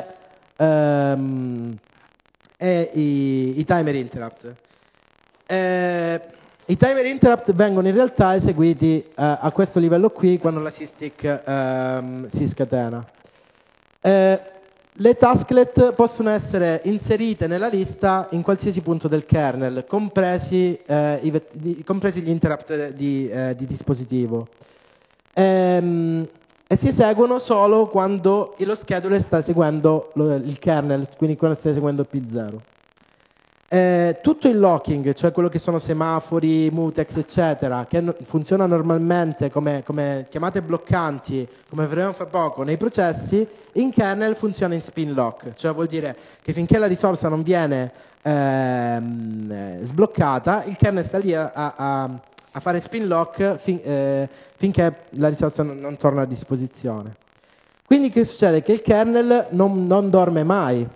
Um, e i, i timer interrupt. Eh, I timer interrupt vengono in realtà eseguiti uh, a questo livello qui quando la sysdic um, si scatena. Eh, le tasklet possono essere inserite nella lista in qualsiasi punto del kernel, compresi, eh, i, di, compresi gli interrupt di, eh, di dispositivo. Ehm, e si eseguono solo quando lo scheduler sta eseguendo lo, il kernel, quindi quando sta eseguendo P zero. Eh, tutto il locking, cioè quello che sono semafori, mutex, eccetera, che no, funziona normalmente come, come chiamate bloccanti, come vedremo fra poco, nei processi, in kernel funziona in spin lock, cioè vuol dire che finché la risorsa non viene ehm, sbloccata, il kernel sta lì a, a, a fare spin lock fin, eh, finché la risorsa non, non torna a disposizione. Quindi che succede? Che il kernel non, non dorme mai,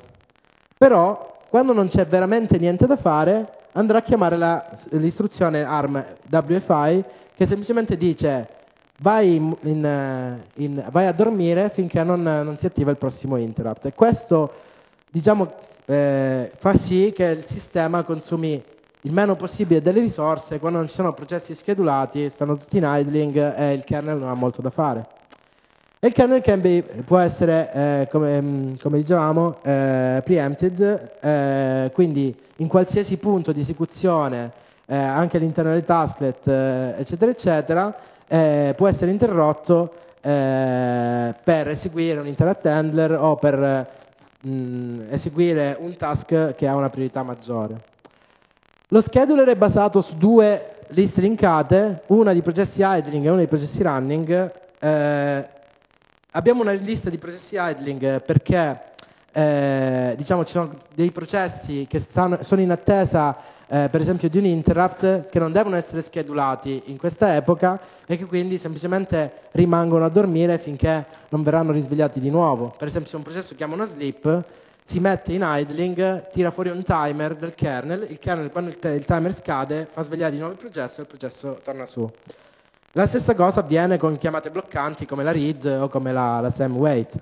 però quando non c'è veramente niente da fare andrà a chiamare la, l'istruzione arm W F I che semplicemente dice vai, in, in, in, vai a dormire finché non, non si attiva il prossimo interrupt. E questo diciamo, eh, fa sì che il sistema consumi il meno possibile delle risorse quando non ci sono processi schedulati, stanno tutti in idling e il kernel non ha molto da fare. E il kernel can be, può essere, eh, come, come dicevamo, eh, preempted, eh, quindi in qualsiasi punto di esecuzione, eh, anche all'interno dei tasklet, eh, eccetera, eccetera, eh, può essere interrotto eh, per eseguire un interrupt handler o per mh, eseguire un task che ha una priorità maggiore. Lo scheduler è basato su due liste linkate, una di processi idling e una di processi running. Eh, abbiamo una lista di processi idling perché eh, diciamo ci sono dei processi che stanno, sono in attesa eh, per esempio di un interrupt che non devono essere schedulati in questa epoca e che quindi semplicemente rimangono a dormire finché non verranno risvegliati di nuovo. Per esempio se un processo chiama una sleep, si mette in idling, tira fuori un timer del kernel, il kernel quando il, t- il timer scade fa svegliare di nuovo il processo e il processo torna su. La stessa cosa avviene con chiamate bloccanti come la read o come la, la semwait.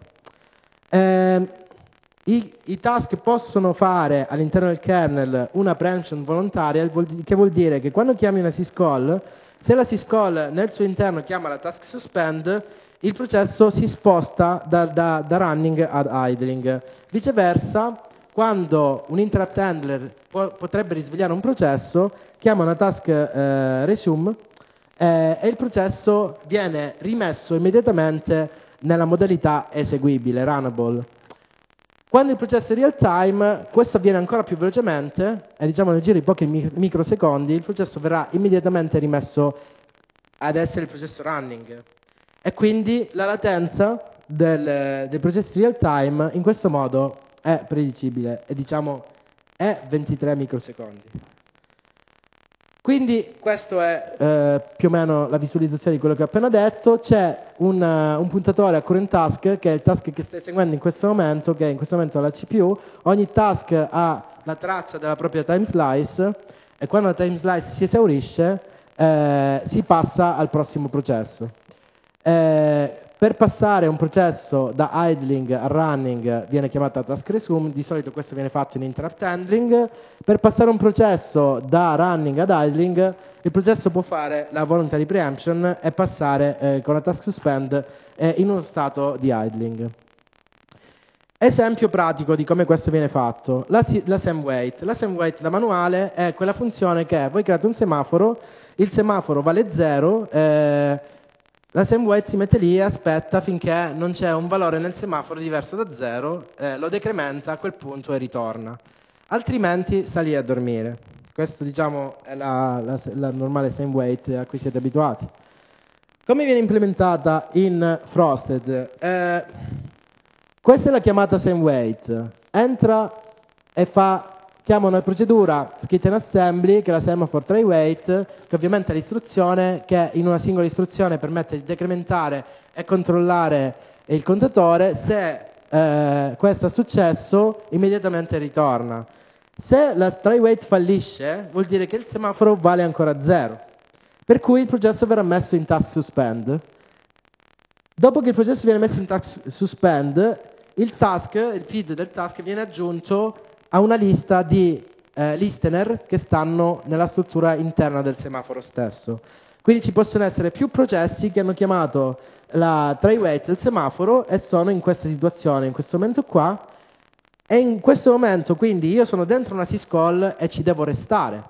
Eh, i, I task possono fare all'interno del kernel una preemption volontaria, che vuol dire che quando chiami una syscall, se la syscall nel suo interno chiama la task suspend, il processo si sposta da, da, da running ad idling. Viceversa, quando un interrupt handler po- potrebbe risvegliare un processo, chiama una task eh, resume eh, e il processo viene rimesso immediatamente nella modalità eseguibile, runnable. Quando il processo è real time, questo avviene ancora più velocemente e diciamo nel giro di pochi mi- microsecondi il processo verrà immediatamente rimesso ad essere il processo running. E quindi la latenza del, dei processi real time in questo modo è predicibile e diciamo è ventitré microsecondi. Quindi questo è eh, più o meno la visualizzazione di quello che ho appena detto. C'è un, uh, un puntatore a current task che è il task che stai seguendo in questo momento, che è in questo momento la C P U. Ogni task ha la traccia della propria time slice e quando la time slice si esaurisce eh, si passa al prossimo processo. Eh, per passare un processo da idling a running viene chiamata task resume, di solito questo viene fatto in interrupt handling. Per passare un processo da running ad idling il processo può fare la voluntary preemption e passare eh, con la task suspend eh, in uno stato di idling. Esempio pratico di come questo viene fatto, la, la semwait. La semwait da manuale è quella funzione che voi create un semaforo, il semaforo vale zero, eh, la semwait si mette lì e aspetta finché non c'è un valore nel semaforo diverso da zero, eh, lo decrementa a quel punto e ritorna. Altrimenti sta lì a dormire. Questo diciamo è la, la, la normale semwait a cui siete abituati. Come viene implementata in Frosted? Eh, questa è la chiamata semwait. Entra e fa... chiama una procedura scritta in assembly che è la semaphore try wait, che ovviamente è l'istruzione che in una singola istruzione permette di decrementare e controllare il contatore. Se eh, questo è successo immediatamente ritorna. Se la try wait fallisce vuol dire che il semaforo vale ancora zero, per cui il processo verrà messo in task suspend. Dopo che il processo viene messo in task suspend, il task, il feed del task viene aggiunto a una lista di eh, listener che stanno nella struttura interna del semaforo stesso. Quindi ci possono essere più processi che hanno chiamato la try wait del semaforo e sono in questa situazione, in questo momento qua, e in questo momento quindi io sono dentro una syscall e ci devo restare.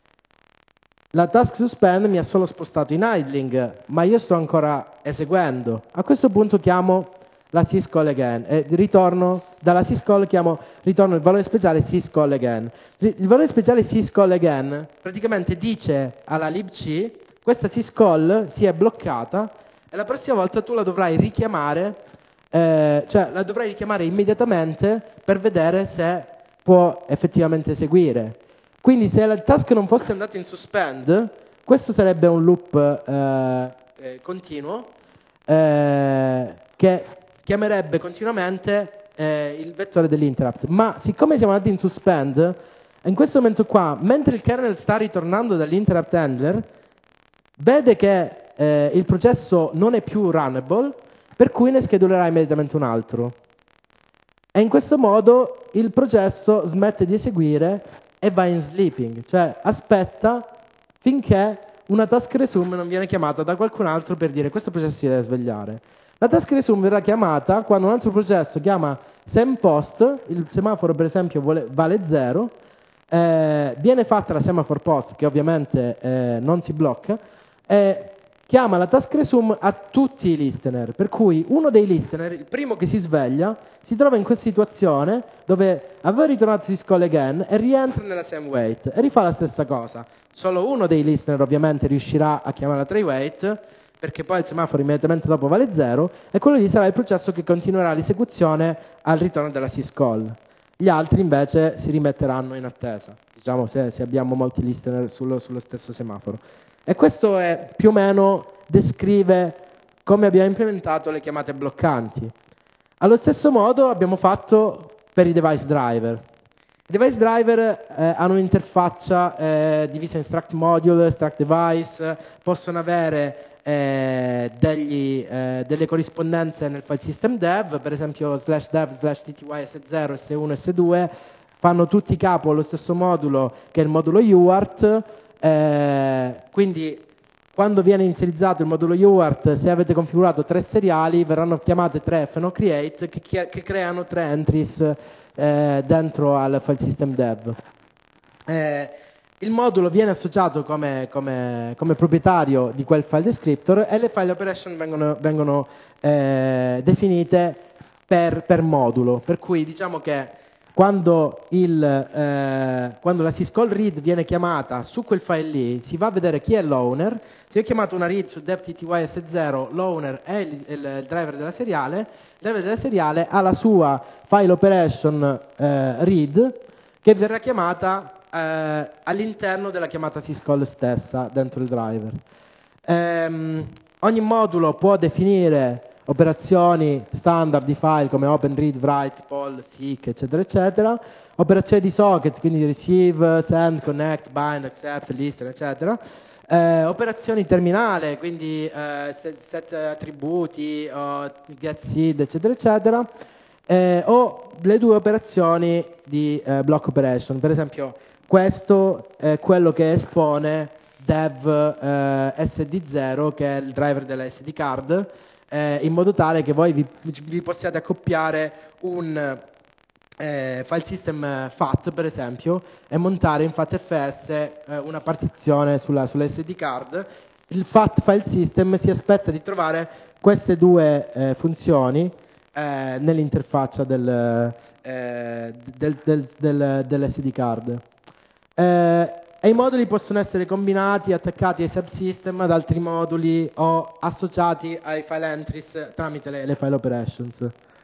La task suspend mi ha solo spostato in idling, ma io sto ancora eseguendo. A questo punto chiamo la syscall again e ritorno dalla syscall, chiamo ritorno il valore speciale syscall again. Il valore speciale syscall again praticamente dice alla libc questa syscall si è bloccata e la prossima volta tu la dovrai richiamare, eh, cioè la dovrai richiamare immediatamente per vedere se può effettivamente eseguire. Quindi se il task non fosse andato in suspend, Questo sarebbe un loop eh, eh, continuo eh, che chiamerebbe continuamente eh, il vettore dell'interrupt. Ma siccome siamo andati in suspend, in questo momento qua, mentre il kernel sta ritornando dall'interrupt handler, vede che eh, il processo non è più runnable, per cui ne schedulerà immediatamente un altro. E in questo modo il processo smette di eseguire e va in sleeping, cioè aspetta finché una task resume non viene chiamata da qualcun altro per dire questo processo si deve svegliare. La task resume verrà chiamata quando un altro processo chiama sempost, il semaforo per esempio vuole, vale zero, eh, viene fatta la semaphore post che ovviamente eh, non si blocca, e chiama la task resume a tutti i listener, per cui uno dei listener, il primo che si sveglia, si trova in questa situazione dove aveva ritornato syscall again e rientra nella same wait e rifà la stessa cosa. Solo uno dei listener ovviamente riuscirà a chiamare la tray wait, perché poi il semaforo immediatamente dopo vale zero, e quello lì sarà il processo che continuerà l'esecuzione al ritorno della syscall. Gli altri invece si rimetteranno in attesa, diciamo se, se abbiamo molti listener sullo, sullo stesso semaforo. E questo è più o meno descrive come abbiamo implementato le chiamate bloccanti. Allo stesso modo abbiamo fatto per i device driver. I device driver eh, hanno un'interfaccia eh, divisa in struct module, struct device, possono avere eh, degli, eh, delle corrispondenze nel file system dev, per esempio slash dev slash tty s zero, s uno, s due, fanno tutti capo allo stesso modulo che è il modulo U A R T. Eh, quindi quando viene inizializzato il modulo U A R T, se avete configurato tre seriali, verranno chiamate tre fnocreate che, che creano tre entries eh, dentro al file system dev. Eh, il modulo viene associato come, come, come proprietario di quel file descriptor e le file operation vengono, vengono eh, definite per, per modulo, per cui diciamo che Quando, il, eh, quando la syscall read viene chiamata su quel file lì, si va a vedere chi è l'owner. Se io ho chiamato una read su dev tty s zero, l'owner è il, il, il driver della seriale, il driver della seriale ha la sua file operation eh, read che verrà chiamata eh, all'interno della chiamata syscall stessa dentro il driver. Ehm, ogni modulo può definire operazioni standard di file come open, read, write, poll, seek, eccetera, eccetera. Operazioni di socket, quindi receive, send, connect, bind, accept, listen, eccetera. Eh, operazioni terminale, quindi eh, set, set attributi, o get seed, eccetera, eccetera. Eh, o le due operazioni di eh, block operation. Per esempio, questo è quello che espone dev eh, S D zero, che è il driver della S D card, Eh, in modo tale che voi vi, vi possiate accoppiare un eh, file system F A T per esempio e montare in FATFS eh, una partizione sulla, sulla S D card. Il F A T file system si aspetta di trovare queste due eh, funzioni eh, nell'interfaccia del, eh, del, del, del, dell'S D card. Eh, E i moduli possono essere combinati, attaccati ai subsystem ad altri moduli o associati ai file entries tramite le, le file operations.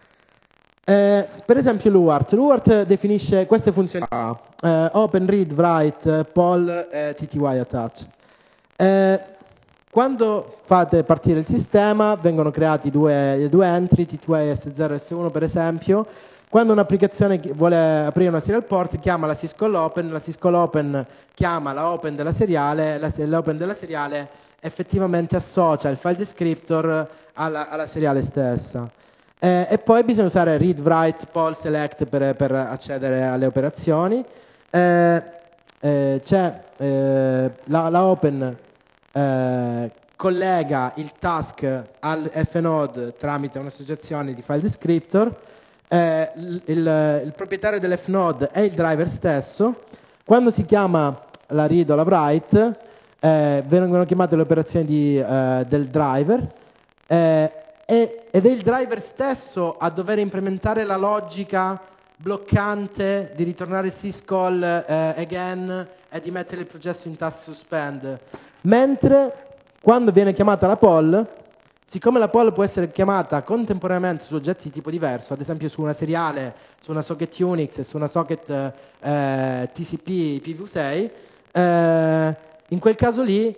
Eh, per esempio l'U A R T. L'U A R T definisce queste funzioni qua, eh, open, read, write, poll, eh, tty attach. Eh, quando fate partire il sistema vengono creati due, due entry, tty s zero e s uno per esempio. Quando un'applicazione vuole aprire una serial port chiama la syscall open, la syscall open chiama la open della seriale, la, l'open della seriale effettivamente associa il file descriptor alla, alla seriale stessa. Eh, e poi bisogna usare read, write, poll, select per, per accedere alle operazioni. Eh, eh, c'è eh, la, la open eh, collega il task al fnode tramite un'associazione di file descriptor. Eh, il, il, il proprietario dell'fnode è il driver stesso. Quando si chiama la read o la write eh, vengono chiamate le operazioni di, eh, del driver eh, e, ed è il driver stesso a dover implementare la logica bloccante di ritornare syscall eh, again e di mettere il processo in task suspend, mentre quando viene chiamata la poll, siccome la poll può essere chiamata contemporaneamente su oggetti di tipo diverso, ad esempio su una seriale, su una socket Unix e su una socket eh, T C P I P v sei, eh, in quel caso lì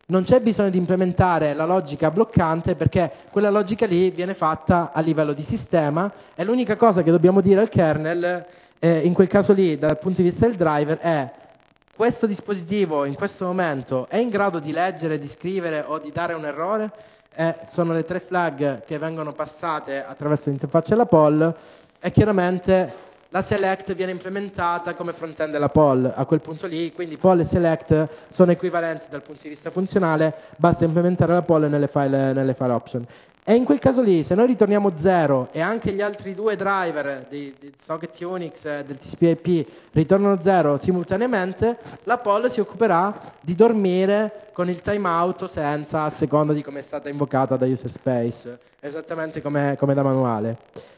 non c'è bisogno di implementare la logica bloccante, perché quella logica lì viene fatta a livello di sistema, e l'unica cosa che dobbiamo dire al kernel, eh, in quel caso lì, dal punto di vista del driver, è: questo dispositivo in questo momento è in grado di leggere, di scrivere o di dare un errore? Eh, sono le tre flag che vengono passate attraverso l'interfaccia della poll, e chiaramente la select viene implementata come front-end della poll a quel punto lì, quindi poll e select sono equivalenti dal punto di vista funzionale, basta implementare la poll nelle file, nelle file option. E in quel caso lì, se noi ritorniamo zero e anche gli altri due driver di, di socket Unix e del T C P I P ritornano zero simultaneamente, la poll si occuperà di dormire con il timeout senza, a seconda di come è stata invocata da user space, esattamente come, come da manuale.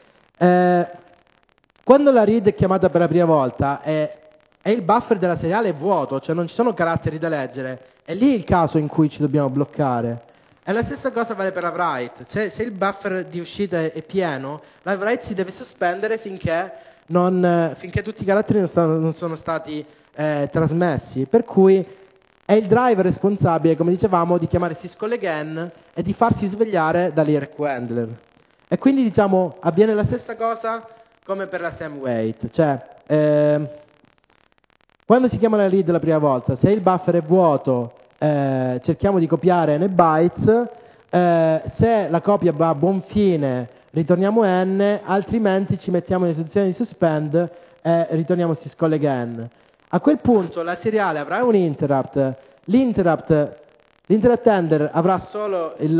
Eh, quando la read è chiamata per la prima volta è, è il buffer della seriale è vuoto, cioè non ci sono caratteri da leggere, è lì il caso in cui ci dobbiamo bloccare. E la stessa cosa vale per la write, cioè, se il buffer di uscita è pieno, la write si deve sospendere finché, non, finché tutti i caratteri non, stanno, non sono stati eh, trasmessi, per cui è il driver responsabile, come dicevamo, di chiamare syscall again e di farsi svegliare dall'I R Q handler. E quindi diciamo avviene la stessa cosa come per la same wait, cioè eh, quando si chiama la read la prima volta, se il buffer è vuoto, eh, cerchiamo di copiare n bytes, eh, se la copia va a buon fine ritorniamo n, altrimenti ci mettiamo in istruzione di suspend e ritorniamo syscall again. A quel punto la seriale avrà un interrupt, l'interrupt, l'interrupt handler avrà solo il,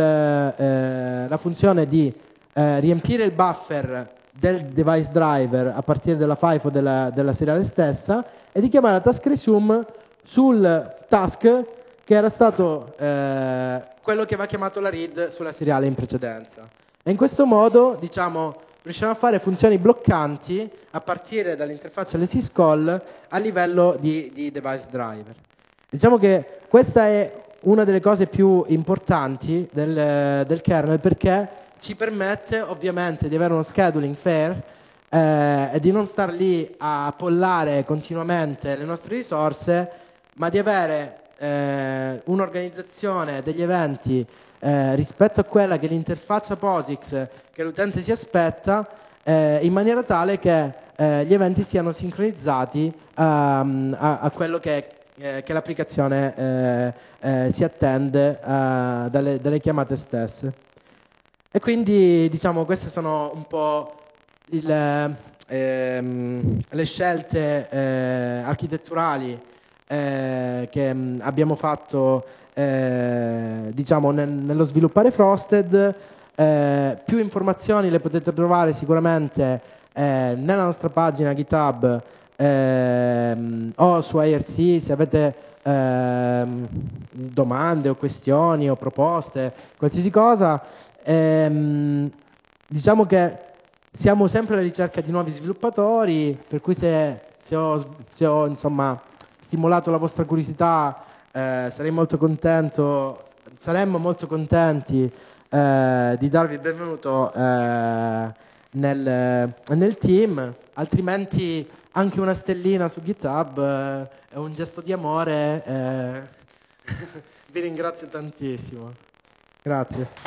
eh, la funzione di eh, riempire il buffer del device driver a partire dalla FIFO della, della seriale stessa e di chiamare la task resume sul task che era stato eh, quello che aveva chiamato la read sulla seriale in precedenza. E in questo modo, diciamo, riusciamo a fare funzioni bloccanti a partire dall'interfaccia delle syscall a livello di, di device driver. Diciamo che questa è una delle cose più importanti del, del kernel, perché ci permette ovviamente di avere uno scheduling fair eh, e di non star lì a pollare continuamente le nostre risorse, ma di avere eh, un'organizzazione degli eventi eh, rispetto a quella che è l'interfaccia POSIX che l'utente si aspetta, eh, in maniera tale che eh, gli eventi siano sincronizzati um, a, a quello che, eh, che l'applicazione eh, eh, si attende uh, dalle, dalle chiamate stesse. E quindi diciamo queste sono un po' il, ehm, le scelte eh, architetturali eh, che mh, abbiamo fatto eh, diciamo nel, nello sviluppare Frosted. Eh, più informazioni le potete trovare sicuramente eh, nella nostra pagina GitHub ehm, o su I R C se avete ehm, domande o questioni o proposte, qualsiasi cosa. Ehm, diciamo che siamo sempre alla ricerca di nuovi sviluppatori, per cui se, se ho, se ho insomma, stimolato la vostra curiosità eh, sarei molto contento, saremmo molto contenti eh, di darvi il benvenuto eh, nel, nel team, altrimenti anche una stellina su GitHub eh, è un gesto di amore. Eh. Vi ringrazio tantissimo. Grazie.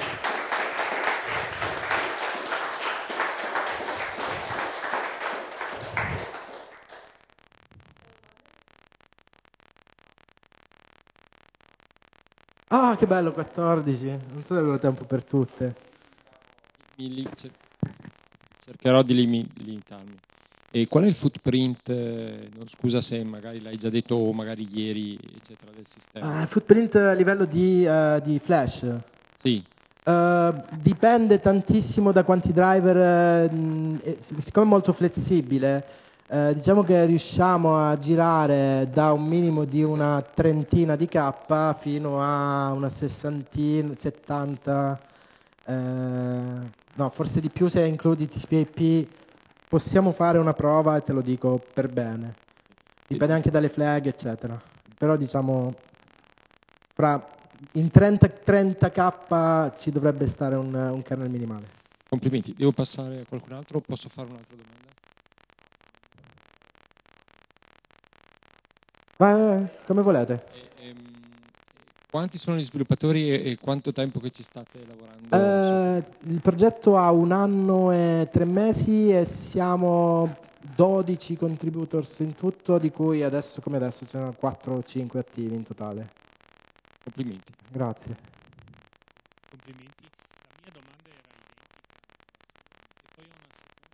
Ah, che bello, quattordici. Non so se avevo tempo per tutte. Mi li- cer- cercherò di limi- limitarmi. E qual è il footprint, eh, no, scusa se magari l'hai già detto o magari ieri, eccetera, del sistema? Ah, footprint a livello di, uh, di flash. Sì. Uh, dipende tantissimo da quanti driver, uh, e, siccome è molto flessibile, uh, diciamo che riusciamo a girare da un minimo di una trentina di K fino a una sessantina, settanta, uh, no, forse di più se includi T C P I P. Possiamo fare una prova e te lo dico per bene. Dipende anche dalle flag, eccetera. Però diciamo fra in trenta K ci dovrebbe stare un, un kernel minimale. Complimenti. Devo passare a qualcun altro o posso fare un'altra domanda? Vai, vai, come volete. E, ehm, Quanti sono gli sviluppatori e, e quanto tempo che ci state lavorando? Eh, il progetto ha un anno e tre mesi e siamo dodici contributors in tutto, di cui adesso come adesso ce ne sono quattro o cinque attivi in totale. Complimenti. Grazie. Complimenti. La mia domanda era identica. E poi ho una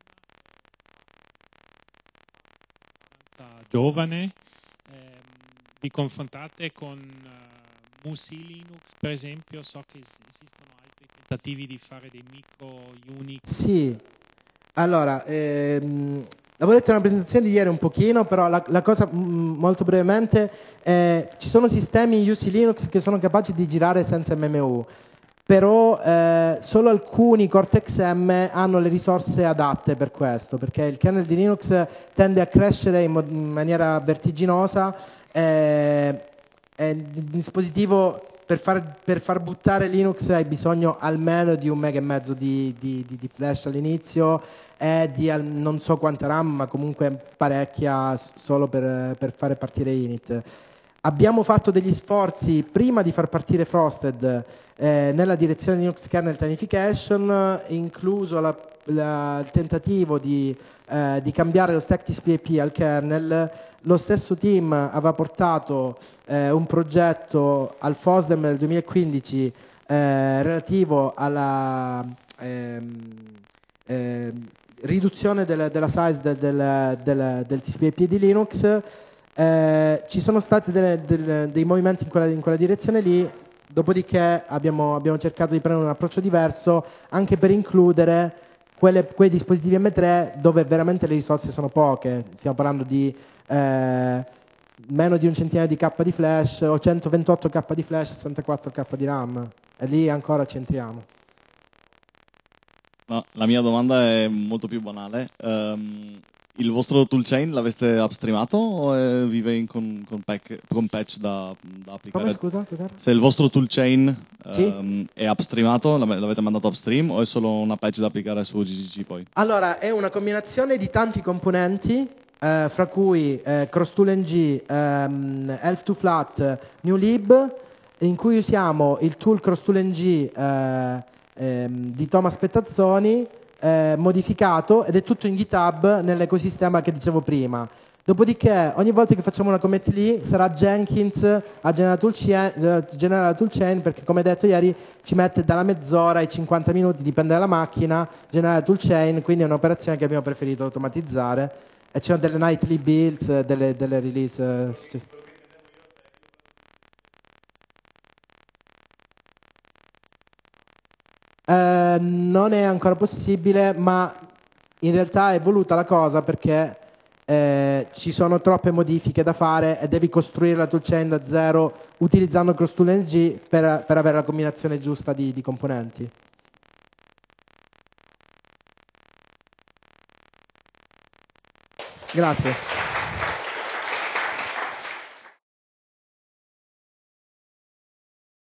seconda abbastanza giovane. Eh, vi confrontate con uh, Musi Linux, per esempio? So che es- esistono altri tentativi di fare dei micro Unix. Sì, allora, ehm, avevo detto nella presentazione di ieri un pochino, però la, la cosa mm, molto brevemente, eh, ci sono sistemi U C Linux che sono capaci di girare senza M M U, però eh, solo alcuni Cortex M hanno le risorse adatte per questo, perché il kernel di Linux tende a crescere in, mo- in maniera vertiginosa eh, e il dispositivo per far, per far buttare Linux hai bisogno almeno di un mega e mezzo di, di, di, di flash all'inizio e di al- non so quanta RAM, ma comunque parecchia s- solo per, per fare partire init. Abbiamo fatto degli sforzi prima di far partire Frosted eh, nella direzione di Linux Kernel Tinification, incluso la- la- il tentativo di, eh, di cambiare lo stack T S P I P al kernel. Lo stesso team aveva portato eh, un progetto al FOSDEM nel duemilaquindici eh, relativo alla ehm, ehm, riduzione del- della size del, del, del, del T S P I P di Linux. Eh, ci sono stati delle- delle- dei movimenti in quella, in quella direzione lì, dopodiché abbiamo, abbiamo cercato di prendere un approccio diverso anche per includere quelle- quei dispositivi M tre dove veramente le risorse sono poche. Stiamo parlando di eh, meno di un centinaio di K di flash o centoventotto K di flash, sessantaquattro K di RAM, e lì ancora ci entriamo. No, la mia domanda è molto più banale. Ehm, il vostro toolchain l'avete upstreamato o eh, vive in con, con, pack- con patch da, da applicare? Come scusa? Cos'era? Se il vostro toolchain Sì. ehm, è upstreamato, l'ave- l'avete mandato upstream o è solo una patch da applicare su G G G poi? Allora, è una combinazione di tanti componenti, eh, fra cui eh, CrossToolNG, ehm, Elf to Flat, NewLib, in cui usiamo il tool CrossToolNG eh, ehm, di Thomas Pettazzoni, eh, modificato, ed è tutto in GitHub nell'ecosistema che dicevo prima. Dopodiché, ogni volta che facciamo una commit lì, sarà Jenkins a generare toolchain, eh, generare la toolchain, perché come detto ieri ci mette dalla mezz'ora ai cinquanta minuti, dipende dalla macchina, generare la toolchain, quindi è un'operazione che abbiamo preferito automatizzare. E ci sono delle nightly builds, eh, delle, delle release eh, successive. Eh, non è ancora possibile, ma in realtà è voluta la cosa perché eh, ci sono troppe modifiche da fare e devi costruire la toolchain da zero utilizzando CrossToolNG per, per avere la combinazione giusta di, di componenti. Grazie.